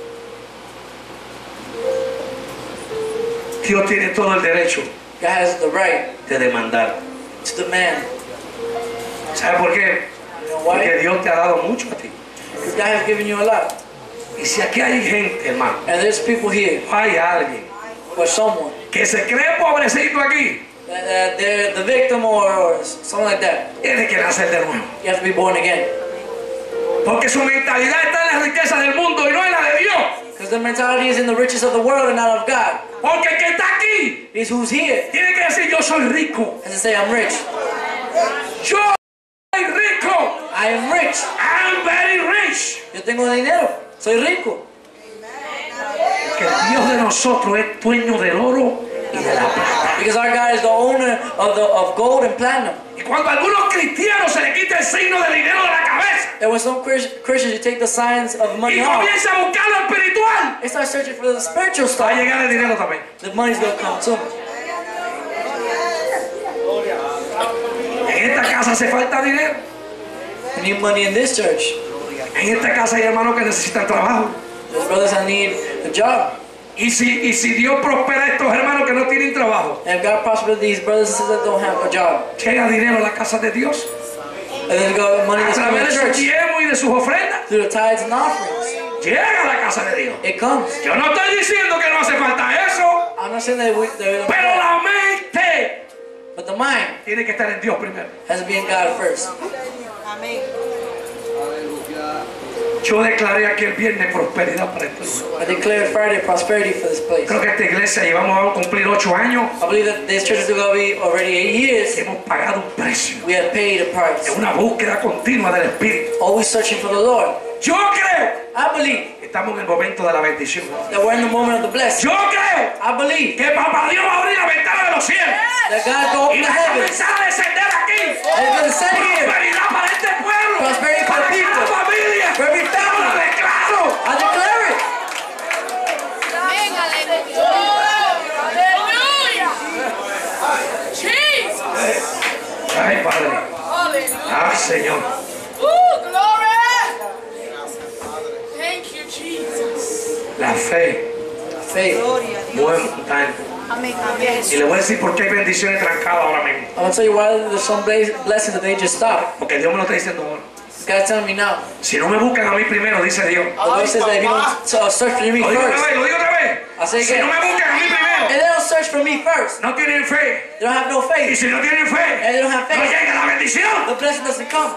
Dios tiene todo el derecho God has the right de demandar. to demand. ¿Sabes por qué? You know Porque why? Dios te ha dado mucho a ti. Because God has given you a lot. Y si aquí hay gente, hermano, And there's people here, hay alguien or someone, que se cree pobrecito aquí, that they're the victim or something like that. tiene que nacer de nuevo. You have to be born again. Porque su mentalidad está en la riqueza del mundo y no en la de Dios. Because the mentality is in the riches of the world and not of God. Porque el que está aquí It's who's here. tiene que decir: yo soy rico. Has to say, I'm rich. Yo soy rico. I am rich. I'm very rich. Yo tengo dinero. Soy rico. Que el Dios de nosotros es dueño del oro y de la plata. Because our God is the owner of gold and platinum. Y cuando a algunos cristianos se le quita el signo del dinero de la cabeza And when some Christians, you take the signs of money y off, comienza a buscar lo espiritual, they start searching for the spiritual va a stuff. llegar el dinero también. The money's going to come too. En esta casa hace falta dinero. We need money in this church. En esta casa hay hermanos que necesitan trabajo. There's brothers that need a job. Y si Dios prospera a estos hermanos que no tienen trabajo, And if God prospers these brothers and sisters that don't have a job, llega dinero a la casa de Dios and then go money a that's coming través to de sus church diezmos y de sus ofrendas. through the tithes and offerings. Llega a la casa de Dios. It comes. Yo no estoy diciendo que no hace falta eso, I'm not saying that we don't pero la mente but the mind tiene que estar en Dios primero. has to be in God first. Amén. Yo declaré aquí el viernes prosperidad para este lugar. I declare Friday prosperity for this place. Creo que esta iglesia llevamos a cumplir 8 años I believe that this church is going to be already 8 years. y hemos pagado un precio. We have paid a price. Es una búsqueda continua del Espíritu. Always searching for the Lord. Yo creo I believe que estamos en el momento de la bendición. that we're in the moment of the blessing. Yo creo I believe que Papá Dios va a abrir la ventana de los cielos that God will open y the va a heavens comenzar a descender aquí. and He's going to send here Prosperidad para este pueblo, Prosperity for para the cada people. familia. For every Yo lo family. declaro. I declare it. Amén, aleluya. Aleluya. Jesus. Ay, Padre. Aleluya. Ay, Señor. Glory. Thank you, Jesus. La fe Faith. Gloria a Dios. mueve montañas. Amén, Y amén. le voy a decir por qué hay bendiciones trancadas ahora mismo. I'm going to tell you why there's some blessings that they just stop. Porque Dios me lo está diciendo ahora. God's telling me now. Si no me buscan a mí primero, dice Dios. The Lord says that if you don't search for me Lo digo otra first, vez, lo digo otra vez. I'll say Si again. no me buscan a mí primero, and they don't search for me first, no tienen fe. they don't have no Y faith, si no tienen fe, and they don't have no faith, llega la bendición. the blessing doesn't come.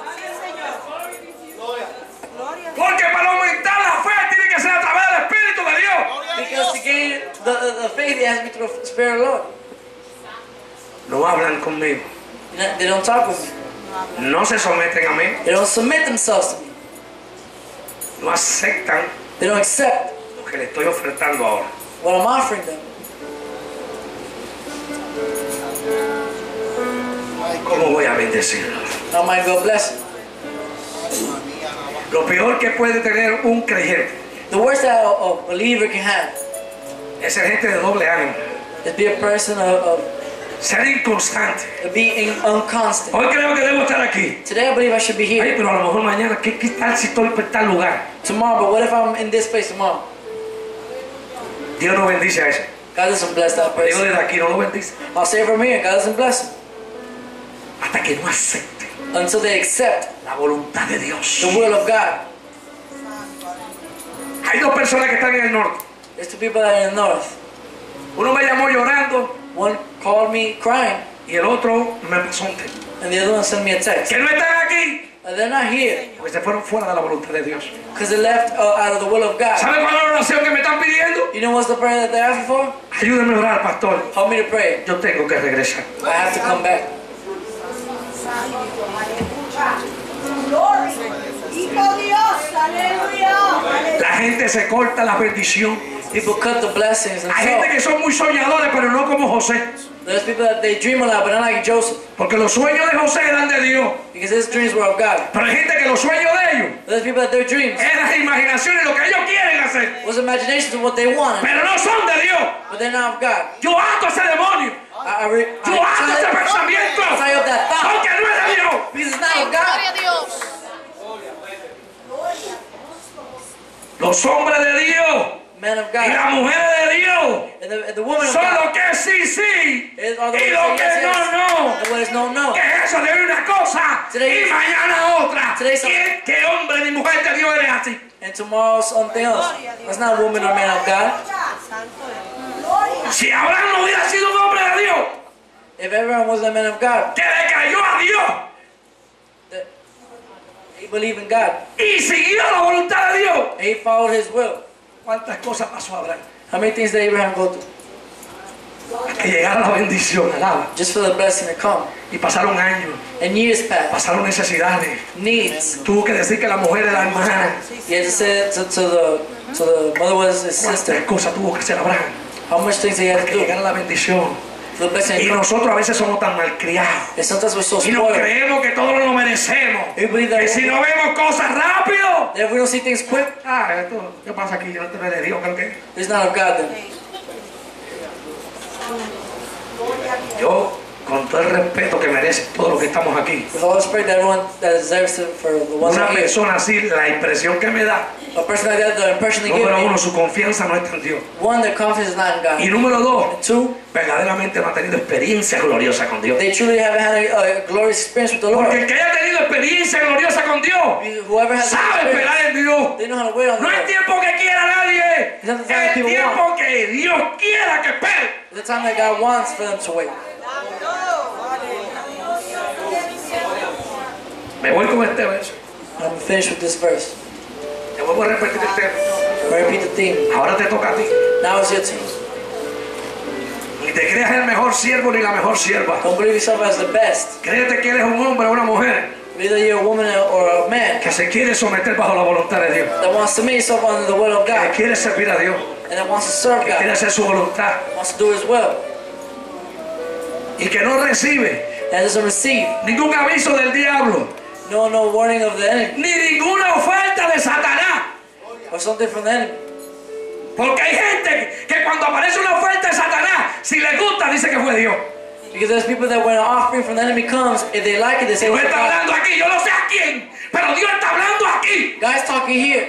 Porque para aumentar la fe tiene que ser a través del Espíritu de Dios. Because to gain the faith, it has to be through the Spirit of the Lord. No hablan conmigo. They don't talk with me. No se someten a mí. They don't submit themselves to me. No aceptan They don't accept lo que le estoy ofertando ahora. what I'm offering them. ¿Cómo voy a bendecirlo? How am I going to bless them? Lo peor que puede tener un creyente The worst that a believer can have es ser gente de doble ánimo. is be a person of Ser inconstante. being unconstant. Hoy creo que debo estar aquí. Today I believe I should be Ay, here. pero a lo mejor mañana, ¿qué tal si estoy en tal lugar? Tomorrow, but what if I'm in this place tomorrow? Dios no bendice a eso. God doesn't bless that Dios person. desde aquí no lo bendice. I'll say it from here. God doesn't bless them Hasta que no acepte until they accept la voluntad de Dios. the will of God. Hay dos personas que están en el norte. There's two people that are in the north. Uno me llamó llorando One called me crying, y el otro me pasó un texto. and the other one sent me a text. Que no están aquí, They're not here porque se fueron fuera de la voluntad de Dios. because they left out of the will of God. ¿Sabe cuál es la oración que me están pidiendo? You know what's the prayer that they're asking for? Ayúdenme a orar, pastor. Help me to pray. Yo tengo que regresar. I have to come back. Hijo Dios, aleluya. La gente se corta la bendición. People cut the blessings and Hay gente so. que son muy soñadores, pero no como José. There's people that they dream a lot, but not like Joseph, Porque los sueños de José eran de Dios. because his dreams were of God. Pero hay gente que los sueños de ellos There's people that their dreams eran imaginaciones, lo que ellos quieren hacer. was imaginations of what they wanted, Pero no son de Dios. but they're not of God. Yo ato a ese demonio. Yo ato ese pensamiento. tie up that thought, Porque no es de Dios. because it's not of Gloria God. a Dios. Los hombres de Dios Men of y God. las mujeres de Dios And the woman of son God lo que es sí, sí. are the Y ones lo that que say yes, no, yes. no. And what is no, no. Que eso de una cosa Today y is- mañana otra. Today's- ¿Qué hombre ni mujer de Dios eres así? And tomorrow something else. That's not a woman or man of God. Santo Dios. Si Abraham no hubiera sido un hombre de Dios, If everyone was a man of God, que le creyó a Dios that he believed in God, y siguió la voluntad de Dios, and he followed his will. ¿cuántas cosas pasó Abraham? How many things did Abraham go through? Que llegara la bendición, alaba. Just for the blessing to come. Y pasaron años, And years passed. pasaron necesidades. Needs. Tuvo que decir que la mujer era hermana. He had to say to the mother was his ¿Cuántas sister. cosas tuvo que hacer Abraham? How much things he had to Que do llegara la bendición. for the blessing Y to come. nosotros a veces somos tan malcriados. And sometimes we're so Y nos spoiled. creemos que todo lo merecemos. We believe that Que si no vemos cosas rápido. if we don't see things quick, Esto, ¿qué pasa aquí? Yo no te de Dios, creo que. it's not of God then. Yo, con todo el respeto que merece todo lo que estamos aquí, With all respect that everyone that deserves it for the ones una that here. persona así, la impresión que me da, A person like that, the impression they give número uno, me, su confianza no está en Dios. one, their confidence is not in Y God. número dos, Two, verdaderamente no ha tenido experiencia gloriosa con Dios. they truly haven't had a glorious experience with the Lord. Porque el que haya tenido experiencia gloriosa con Dios, Whoever has that sabe experience, esperar en Dios. they know how to wait on the No es Lord. tiempo que quiera nadie, It's not the time es people tiempo que Dios quiera que espere. It's the time that God wants for them to wait. Me voy con este verso. I'm gonna finish with this verse. Te vuelvo a repetir el tema. I'm gonna repeat the theme. Ahora te toca a ti. Now it's your turn. Ni te creas el mejor siervo ni la mejor sierva. Don't believe yourself as the best. Créete que eres un hombre o una mujer Whether you're a woman or a man que se quiere someter bajo la voluntad de Dios. that wants to make yourself under the will of Que God quiere servir a Dios. and that wants to serve Que quiere God, hacer su voluntad. wants to do His will, Y que no recibe and doesn't receive ningún aviso del diablo. no warning of the enemy Ni ninguna oferta de Satanás. or something from the enemy. Porque hay gente que cuando aparece una oferta de Satanás, si le gusta, dice que fue Dios. Because there's people that when an offering from the enemy comes, if they like it, they say, Dios "What's está God?" hablando aquí, yo no sé a quién, pero Dios está hablando aquí. God's talking here.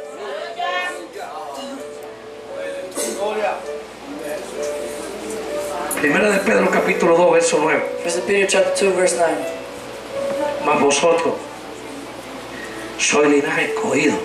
Primera de Pedro capítulo 2, verso 9. 1 Peter chapter 2, verse 9. Mas vosotros sois linaje escogido,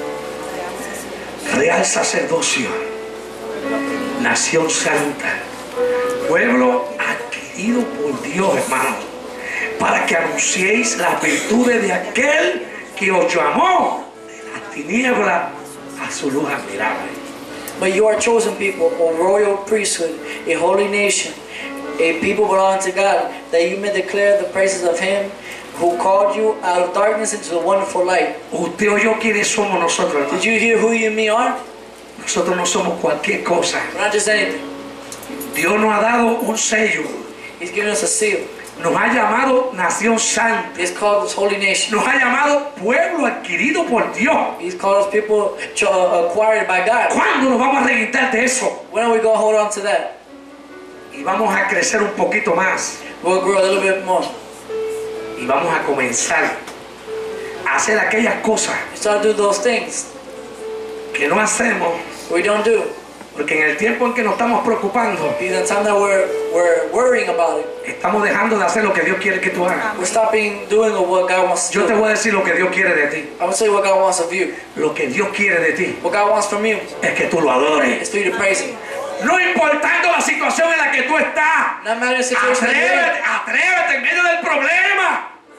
real sacerdocio, nación santa, pueblo adquirido por Dios, hermano, para que anunciéis las virtudes de aquel que os llamó de la tiniebla a su luz admirable. But you are chosen people, a royal priesthood, a holy nation, a people belonging to God, that you may declare the praises of Him who called you out of darkness into the wonderful light. Usted oyó quiénes somos nosotros, hermano. Did you hear who you and me are? Nosotros no somos cualquier cosa. We're not just anything. Dios nos ha dado un sello, He's given us a seal. nos ha llamado nación santa, He's called us holy nation. nos ha llamado pueblo adquirido por Dios. He's called us people acquired by God. ¿Cuándo nos vamos a reventar de eso? When are we going to hold on to that? Y vamos a crecer un poquito más. We'll grow a little bit more. Y vamos a comenzar a hacer aquellas cosas We start to do those things que no hacemos, we don't do. porque en el tiempo en que nos estamos preocupando, Because the time that we're worrying about it, estamos dejando de hacer lo que Dios quiere que tú hagas. we're stopping doing what God wants to Yo te do. voy a decir lo que Dios quiere de ti. I'm going to tell you what God wants of you. Lo que Dios quiere de ti What God wants from you es que tú lo adores. is for you to praise Him. No importando la situación en la que tú estás. No matter the situation that you're in. Atrévete en medio del problema.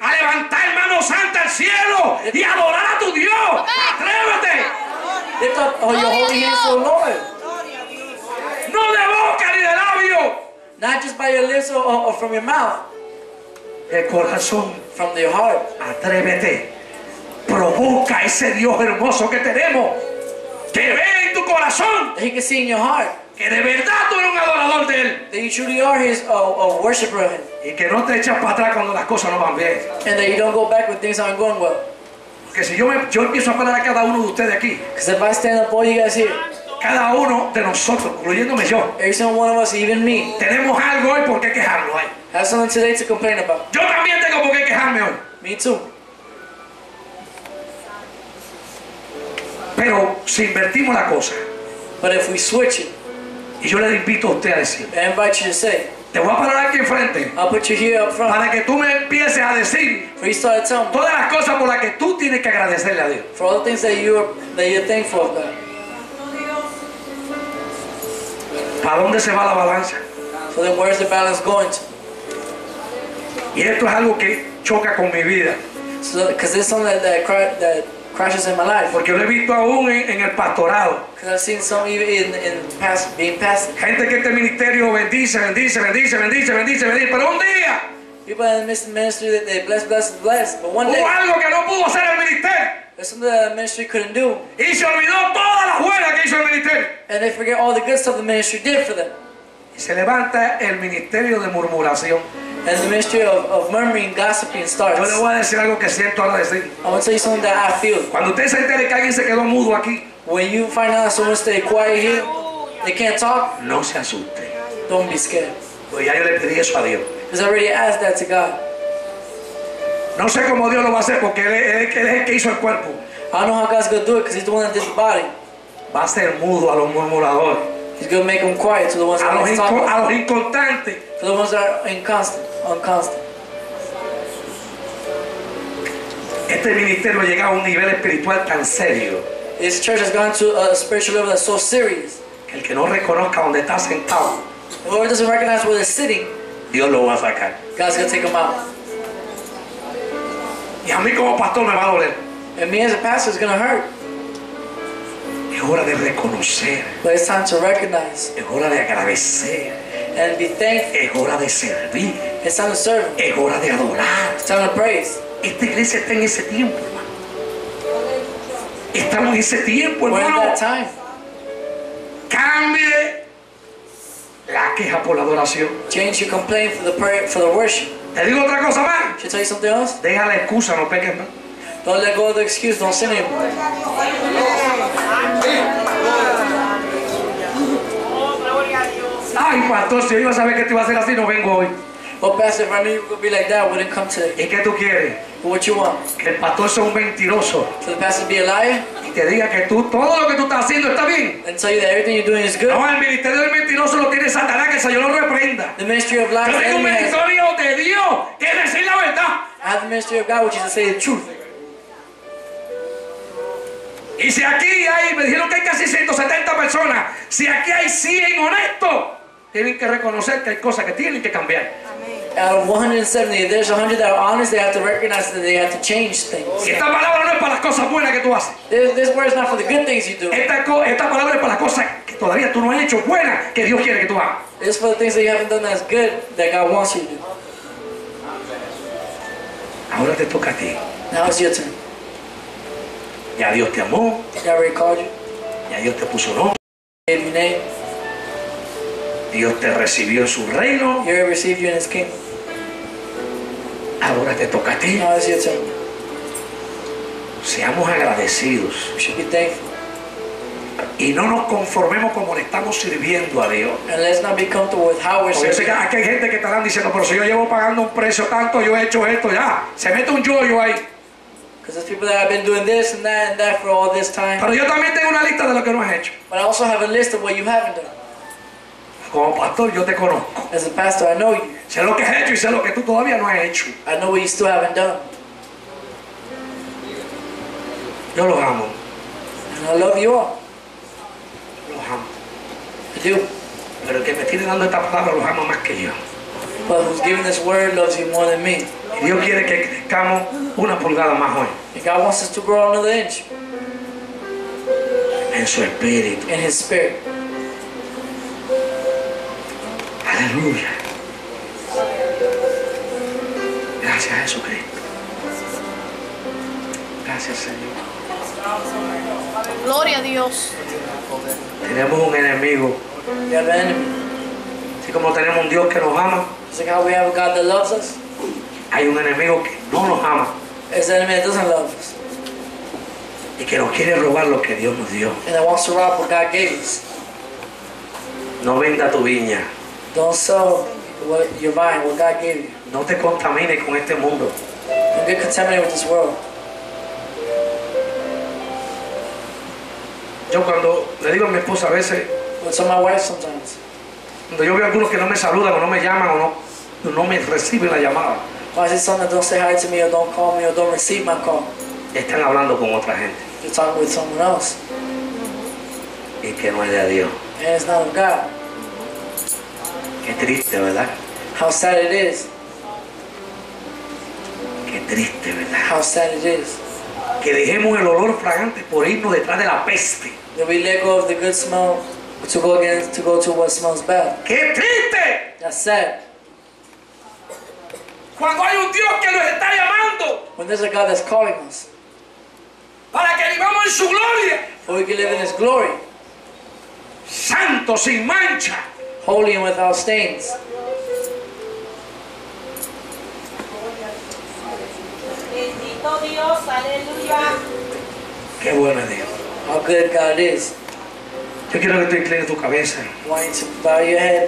a levantar mano santa al cielo y adorar a tu Dios. Atrévete. Lift up your holy hands to the Lord. No de boca ni de labio. Not just by your lips or from your mouth. De corazón. From your heart. Atrévete. Provoca ese Dios hermoso que tenemos. Que ve en tu corazón. That He can see in your heart. Que de verdad tú eres un adorador de Él. That you truly are His a worshiper of Him. Y que no te echas para atrás cuando las cosas no van bien. And that you don't go back when things aren't going well. Porque si yo empiezo a hablar a cada uno de ustedes aquí, Because if I stand up all you guys here, cada uno de nosotros, incluyéndome yo, every single one of us, even me, tenemos algo hoy por qué quejarnos hoy. have something today to complain about. Yo también tengo por qué quejarme hoy. Me too. Pero si invertimos la cosa, But if we switch it, y yo le invito a usted a decir, I invite you to say, te voy a parar aquí enfrente I'll put you here up front. para que tú me empieces a decir For you start to tell me todas las cosas por las que tú tienes que agradecerle a Dios. for all the things that you're thankful of, God. ¿Para dónde se va la balanza? So then where's the balance going to? Y esto es algo que choca con mi vida, So because there's something that crashes in my life. porque lo he visto aún en el pastorado. Because I've seen some even in past being past. Gente que este ministerio bendice, pero un día People in the ministry that they bless. But one day, hubo algo que no pudo hacer el ministerio there's something that the ministry couldn't do. y se olvidó todas las buenas que hizo el ministerio. And they forget all the good stuff the ministry did for them. Y se levanta el ministerio de murmuración. And the ministry of murmuring, gossiping starts. Yo le voy a decir algo que siento ahora decir. I want to tell you something that I feel. Cuando usted se entere que alguien se quedó mudo aquí, When you find out someone stay quiet here, they can't talk, no se asuste. don't be scared. Pues ya yo le pedí eso a Dios. Because I already asked that to God. No sé cómo Dios lo va a hacer porque Él es el que hizo el cuerpo. I don't know how God's going to do it because He's the one that did the body. Va a ser mudo a los murmuradores, He's going to make them quiet to the ones that are talking, a los inconstantes. to the ones that are unconstant. Este ministerio ha llegado a un nivel espiritual tan serio This church has gone to a spiritual level that's so serious. que el que no reconozca donde está sentado, Whoever doesn't recognize where they're sitting, Dios lo va a sacar. God's going to take them out. Y a mí como pastor me va a doler. And me as a pastor is going to hurt. Es hora de reconocer, But it's time to recognize es hora de agradecer, and be thankful. es hora de servir, It's time to serve Him. es hora de adorar. It's time to praise. Esta iglesia está en ese tiempo, hermano. Estamos en ese tiempo, We're in hermano. that time. Cambie la queja por la adoración. Change your complaint for the prayer, for the worship. Te digo otra cosa más. Should I tell you something else? Deja la excusa, no peques más. Don't let go of the excuse. Don't sin anymore. Ay, pastor, si yo iba a saber que te iba a hacer así, no vengo hoy. Well, Pastor, if I knew you would be like that, I wouldn't come today. ¿Y qué tú quieres? But what you want? Que el pastor sea un mentiroso For the pastor to be a liar y te diga que todo lo que tú estás haciendo está bien. and tell you that everything you're doing is good? No, el ministerio del mentiroso lo tiene Satanás, que el Señor lo reprenda. The ministry of lies, Yo the tengo un enemy has. ministerio de Dios, que es decir la verdad. I have the ministry of God, which is to say the truth. Y si aquí hay, me dijeron que hay casi 170 personas, si aquí hay 100 honestos, tienen que reconocer que hay cosas que tienen que cambiar. Out of 170, if there's 100 that are honest, they have to recognize that they have to change things. Y esta palabra no es para las cosas buenas que tú haces. This word is not for the good things you do. Esta palabra es para las cosas que todavía tú no has hecho buenas, que Dios quiere que tú hagas. It's for the things that you haven't done that's good, that God wants you to do. Ahora te toca a ti. Now it's your turn. Ya Dios te amó, God already called you, ya Dios te puso nombre, gave you a name, Dios te recibió en su reino. He already received you in His kingdom. Ahora te toca a ti. Now it's your turn. Seamos agradecidos We should be thankful. y no nos conformemos como le estamos sirviendo a Dios. And let's not be comfortable with how we're Porque yo sé serving. que aquí hay gente que estarán diciendo, pero si yo llevo pagando un precio tanto, yo he hecho esto ya. Se mete un yo ahí. Because there's people that have been doing this and that for all this time. Pero yo también tengo una lista de lo que no has hecho. But I also have a list of what you haven't done. Como pastor yo te conozco. As a pastor, I know you. Sé lo que has hecho y sé lo que tú todavía no has hecho. I know what you still haven't done. Yo los amo. And I love you all. Los amo. I do. Pero el que me tiene dando esta palabra los ama más que yo. But who's giving this word loves you more than me. Y Dios quiere que crezcamos una pulgada más hoy. And God wants us to grow another inch En su espíritu. in His Spirit. Aleluya. Gracias Jesucristo. Gracias Señor. Gloria a Dios. Tenemos un enemigo. We have an enemy. Así como tenemos un Dios que nos ama, Just like how we have a God that loves us, hay un enemigo que no nos ama there's an enemy that doesn't love us y que nos quiere robar lo que Dios nos dio. and that wants to rob what God gave us. No venda tu viña. Don't sell what you're buying, what God gave you. No te contamines con este mundo. Don't get contaminated with this world. Yo cuando le digo a mi esposa a veces, But so my wife sometimes, cuando yo veo a algunos que no me saludan o no me llaman o no me reciben la llamada, when I see someone that don't say hi to me or don't call me or don't receive my call, están hablando con otra gente you're talking with someone else y que no es de Dios. and it's not of God. Qué triste, ¿verdad? How sad it is. Qué triste, ¿verdad? How sad it is Que dejemos el olor fragante por irnos detrás de la peste. that we let go of the good smell to go to what smells bad. ¡Qué triste! That's sad. Cuando hay un Dios que nos está llamando When there's a God that's calling us, para que vivamos en su gloria, for we can live in His glory, santo, sin mancha. holy and without stains. Bendito Dios, aleluya. Qué bueno es Dios. How good God is. Yo quiero que tú inclines tu cabeza. I want you to bow your head.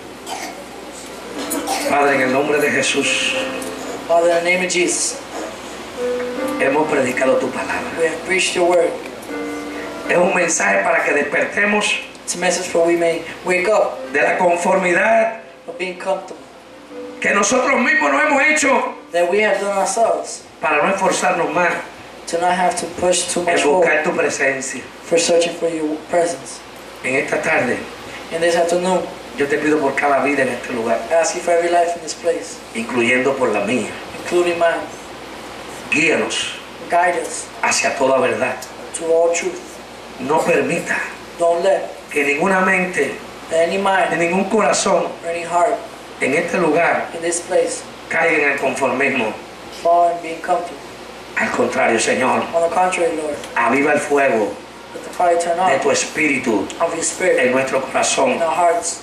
Padre, en el nombre de Jesús, Father, in the name of Jesus, hemos predicado tu palabra. we have preached your word. Es un mensaje para que despertemos It's a message for we may wake up de la conformidad of being comfortable que nosotros mismos nos hemos hecho that we have done ourselves, para no esforzarnos más to not have to push too en much forward buscar tu presencia. for searching for your presence. En esta tarde, And this afternoon, yo te pido por cada vida en este lugar, I ask you for every life in this place, incluyendo por la mía. including mine. Guíanos Guide us hacia toda verdad. to all truth. No permita Don't let que ninguna mente, any ni mind ningún corazón or any heart en este lugar in this place caiga en el conformismo. fall in being comfortable. Al contrario, Señor, On the contrary, Lord, aviva el fuego let the fire turn de on tu espíritu of your spirit en nuestro corazón in our hearts.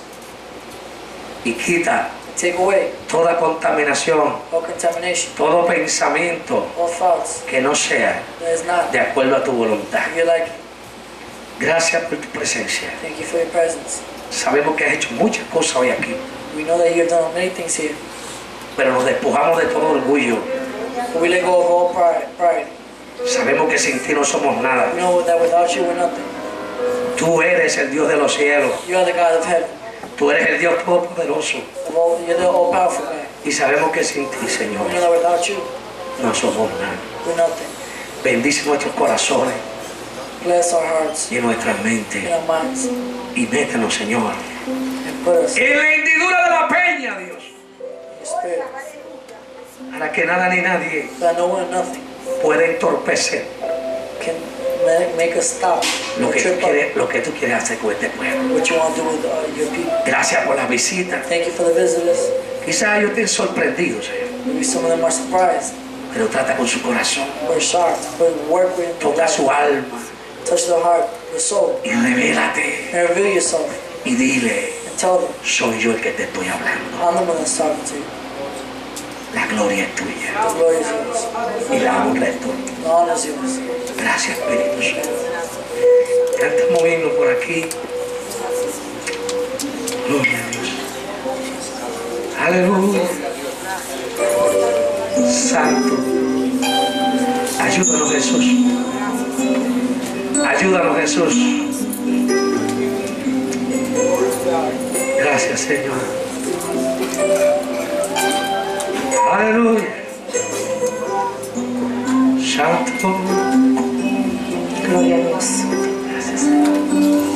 y quita Take away toda contaminación, all contamination, todo pensamiento all thoughts que no sea that is not de acuerdo a tu voluntad. if you like it. Gracias por tu presencia. Thank you for your presence. Sabemos que has hecho muchas cosas hoy aquí, We know that you have done many things here, pero nos despojamos de todo orgullo. but we let go of all pride. Sabemos que sin ti no somos nada. We know that without you we're nothing. Tú eres el Dios de los cielos. You are the God of heaven. Tú eres el Dios todopoderoso. You're the all-powerful God. Y sabemos que sin ti, Señor, We know that without you no somos nada. we're nothing. Bendice nuestros corazones Bless our hearts y nuestras and mentes. our minds Y métenos, Señor, and put us in en la hendidura de la peña, Dios. your spirit. Para que nada ni nadie That no one and nothing pueda entorpecer can make us stop lo or que, trip up lo que tú quieres hacer con este pueblo. what you want to do with your people. Gracias por las visitas. Thank you for the visitors. Quizás ellos estén sorprendidos, Señor, Maybe some of them are surprised pero trata con su corazón. or shocked, but work with them. Toca su alma Touch their heart, their soul, y revélate and reveal yourself y dile, and tell them, soy yo el que te estoy hablando. I'm the one that's talking to you. La gloria es tuya The glory is yours. y la honra es tuya. The honor is yours. Gracias, Espíritu Santo. Canta moviendo por aquí. Gloria a Dios. Aleluya. Santo. Ayúdanos, Jesús. Ayúdanos, Jesús. Gracias, Señor. Aleluya. Santo. Gloria a Dios. Gracias, Señor.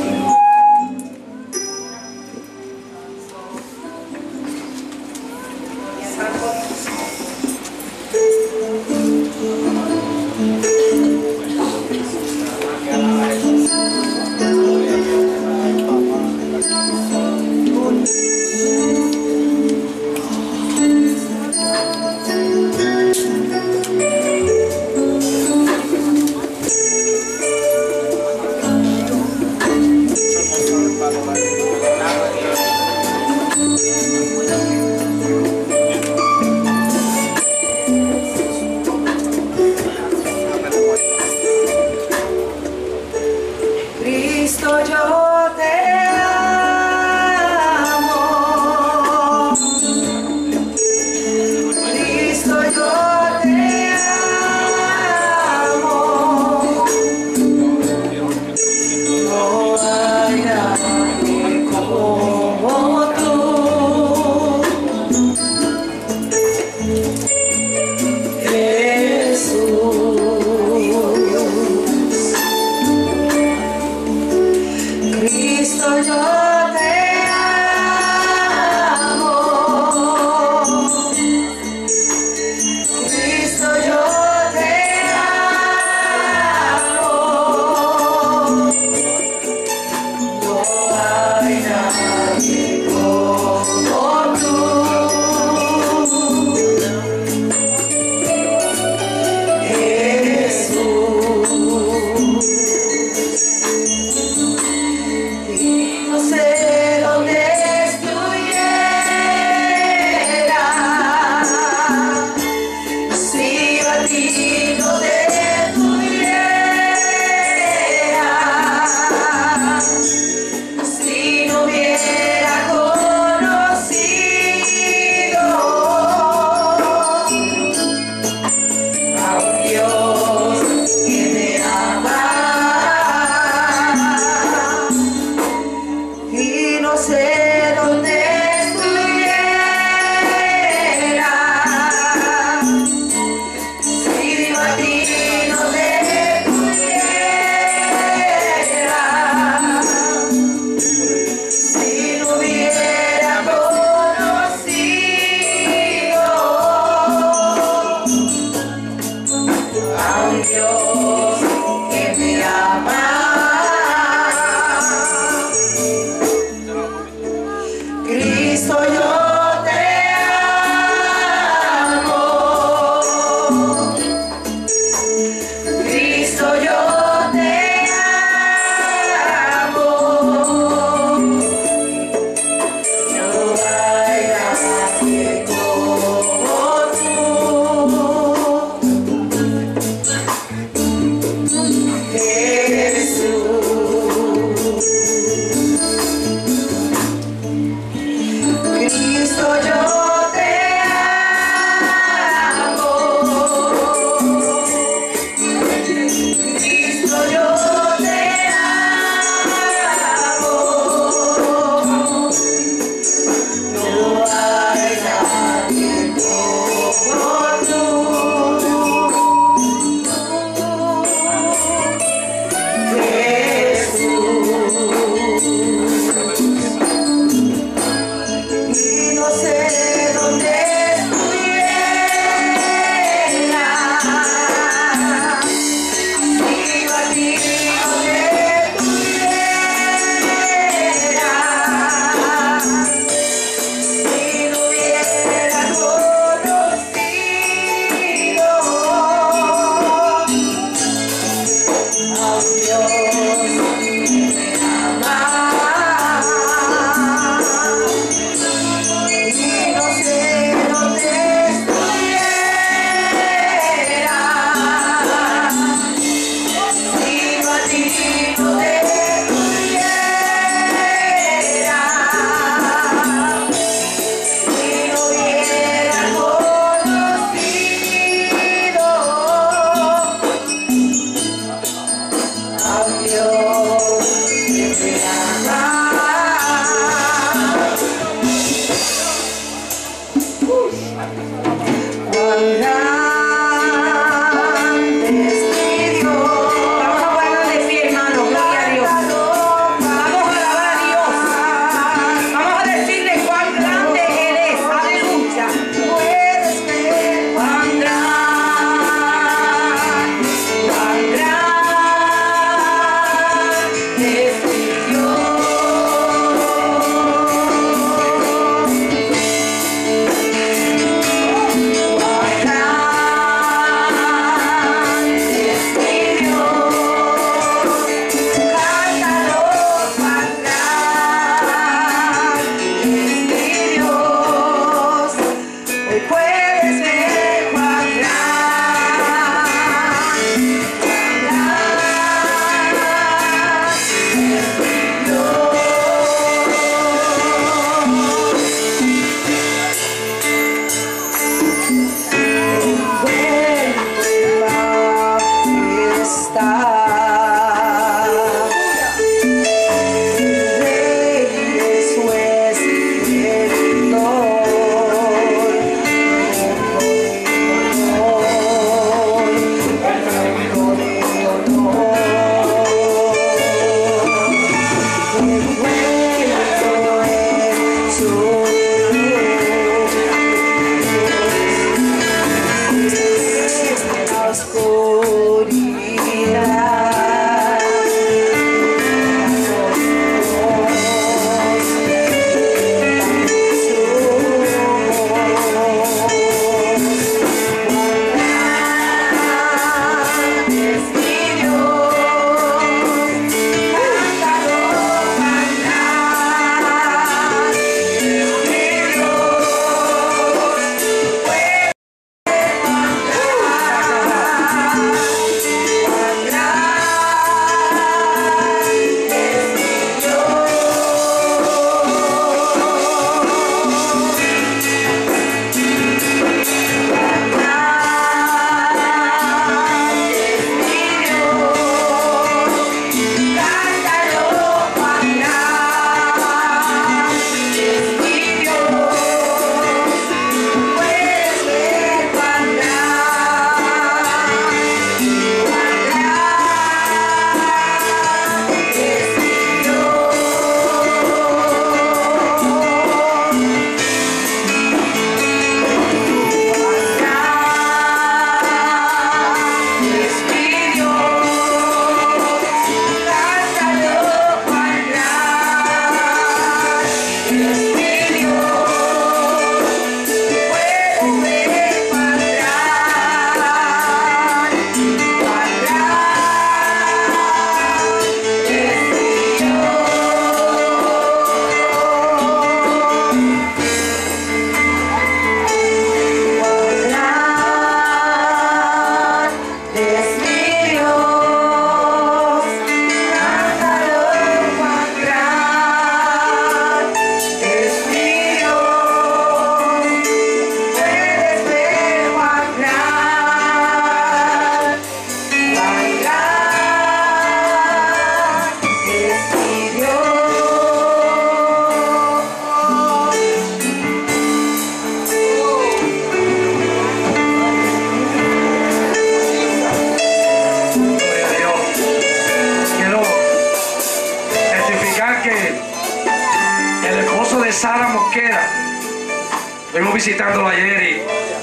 Sara Mosquera. Estuvimos visitándolo ayer y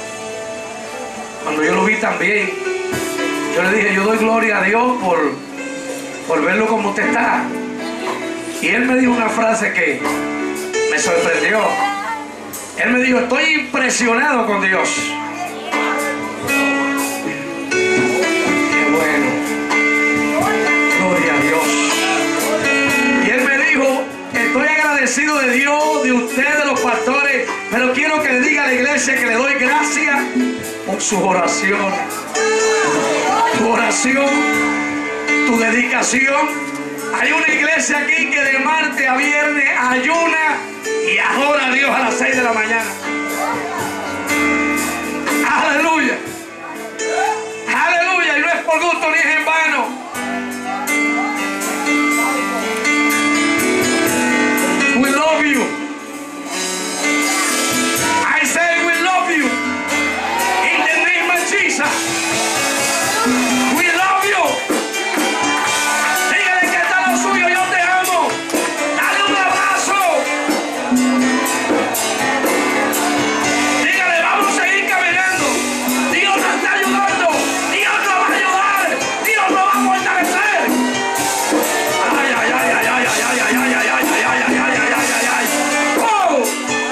cuando yo lo vi también, yo le dije, yo doy gloria a Dios por verlo como usted está. Y él me dijo una frase que me sorprendió. Él me dijo, estoy impresionado con Dios. Qué bueno. Pero quiero que le diga a la iglesia que le doy gracias por sus oraciones. Tu oración, tu dedicación. Hay una iglesia aquí que de martes a viernes ayuna y adora a Dios a las 6 de la mañana. Aleluya. Aleluya. Y no es por gusto ni es en vano. We love you. I say we love you. In the name of Jesus. We love you. Dígale que está lo suyo. Yo te amo. Dale un abrazo. Dígale, vamos a seguir caminando. Dios nos está ayudando. Dios nos va a ayudar. Dios nos va a fortalecer. Ay, ay, ay, ay, ay, ay, ay, ay, ay, ay, ay, ay, ay, ay, ay, ay, ay. ¡Oh!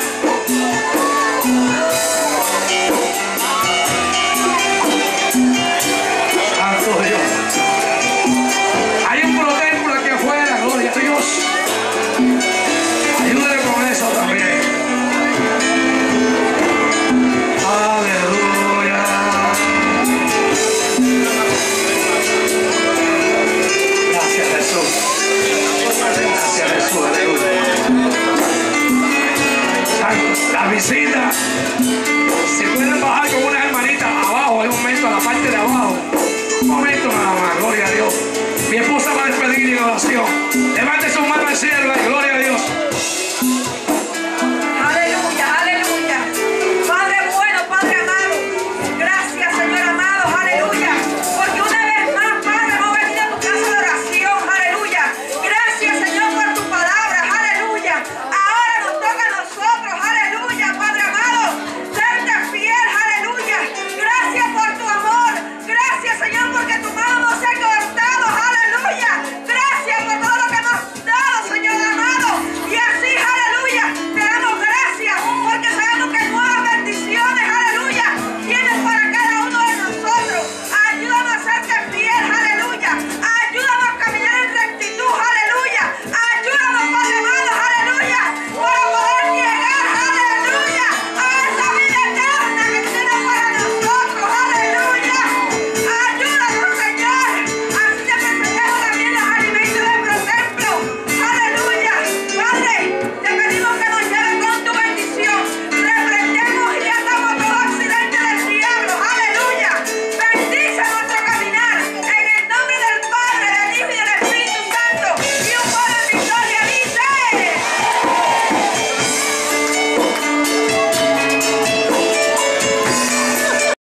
Santo Dios. Hay un protector aquí afuera, gloria a Dios. Ayúdale con eso también. Aleluya. Gracias Jesús. Gracias Jesús. Aleluya. Santo. La visita. Si pueden bajar con unas hermanitas abajo, hay un momento a la parte de abajo. Un momento nada más, gloria a Dios. Mi esposa va a despedir en oración.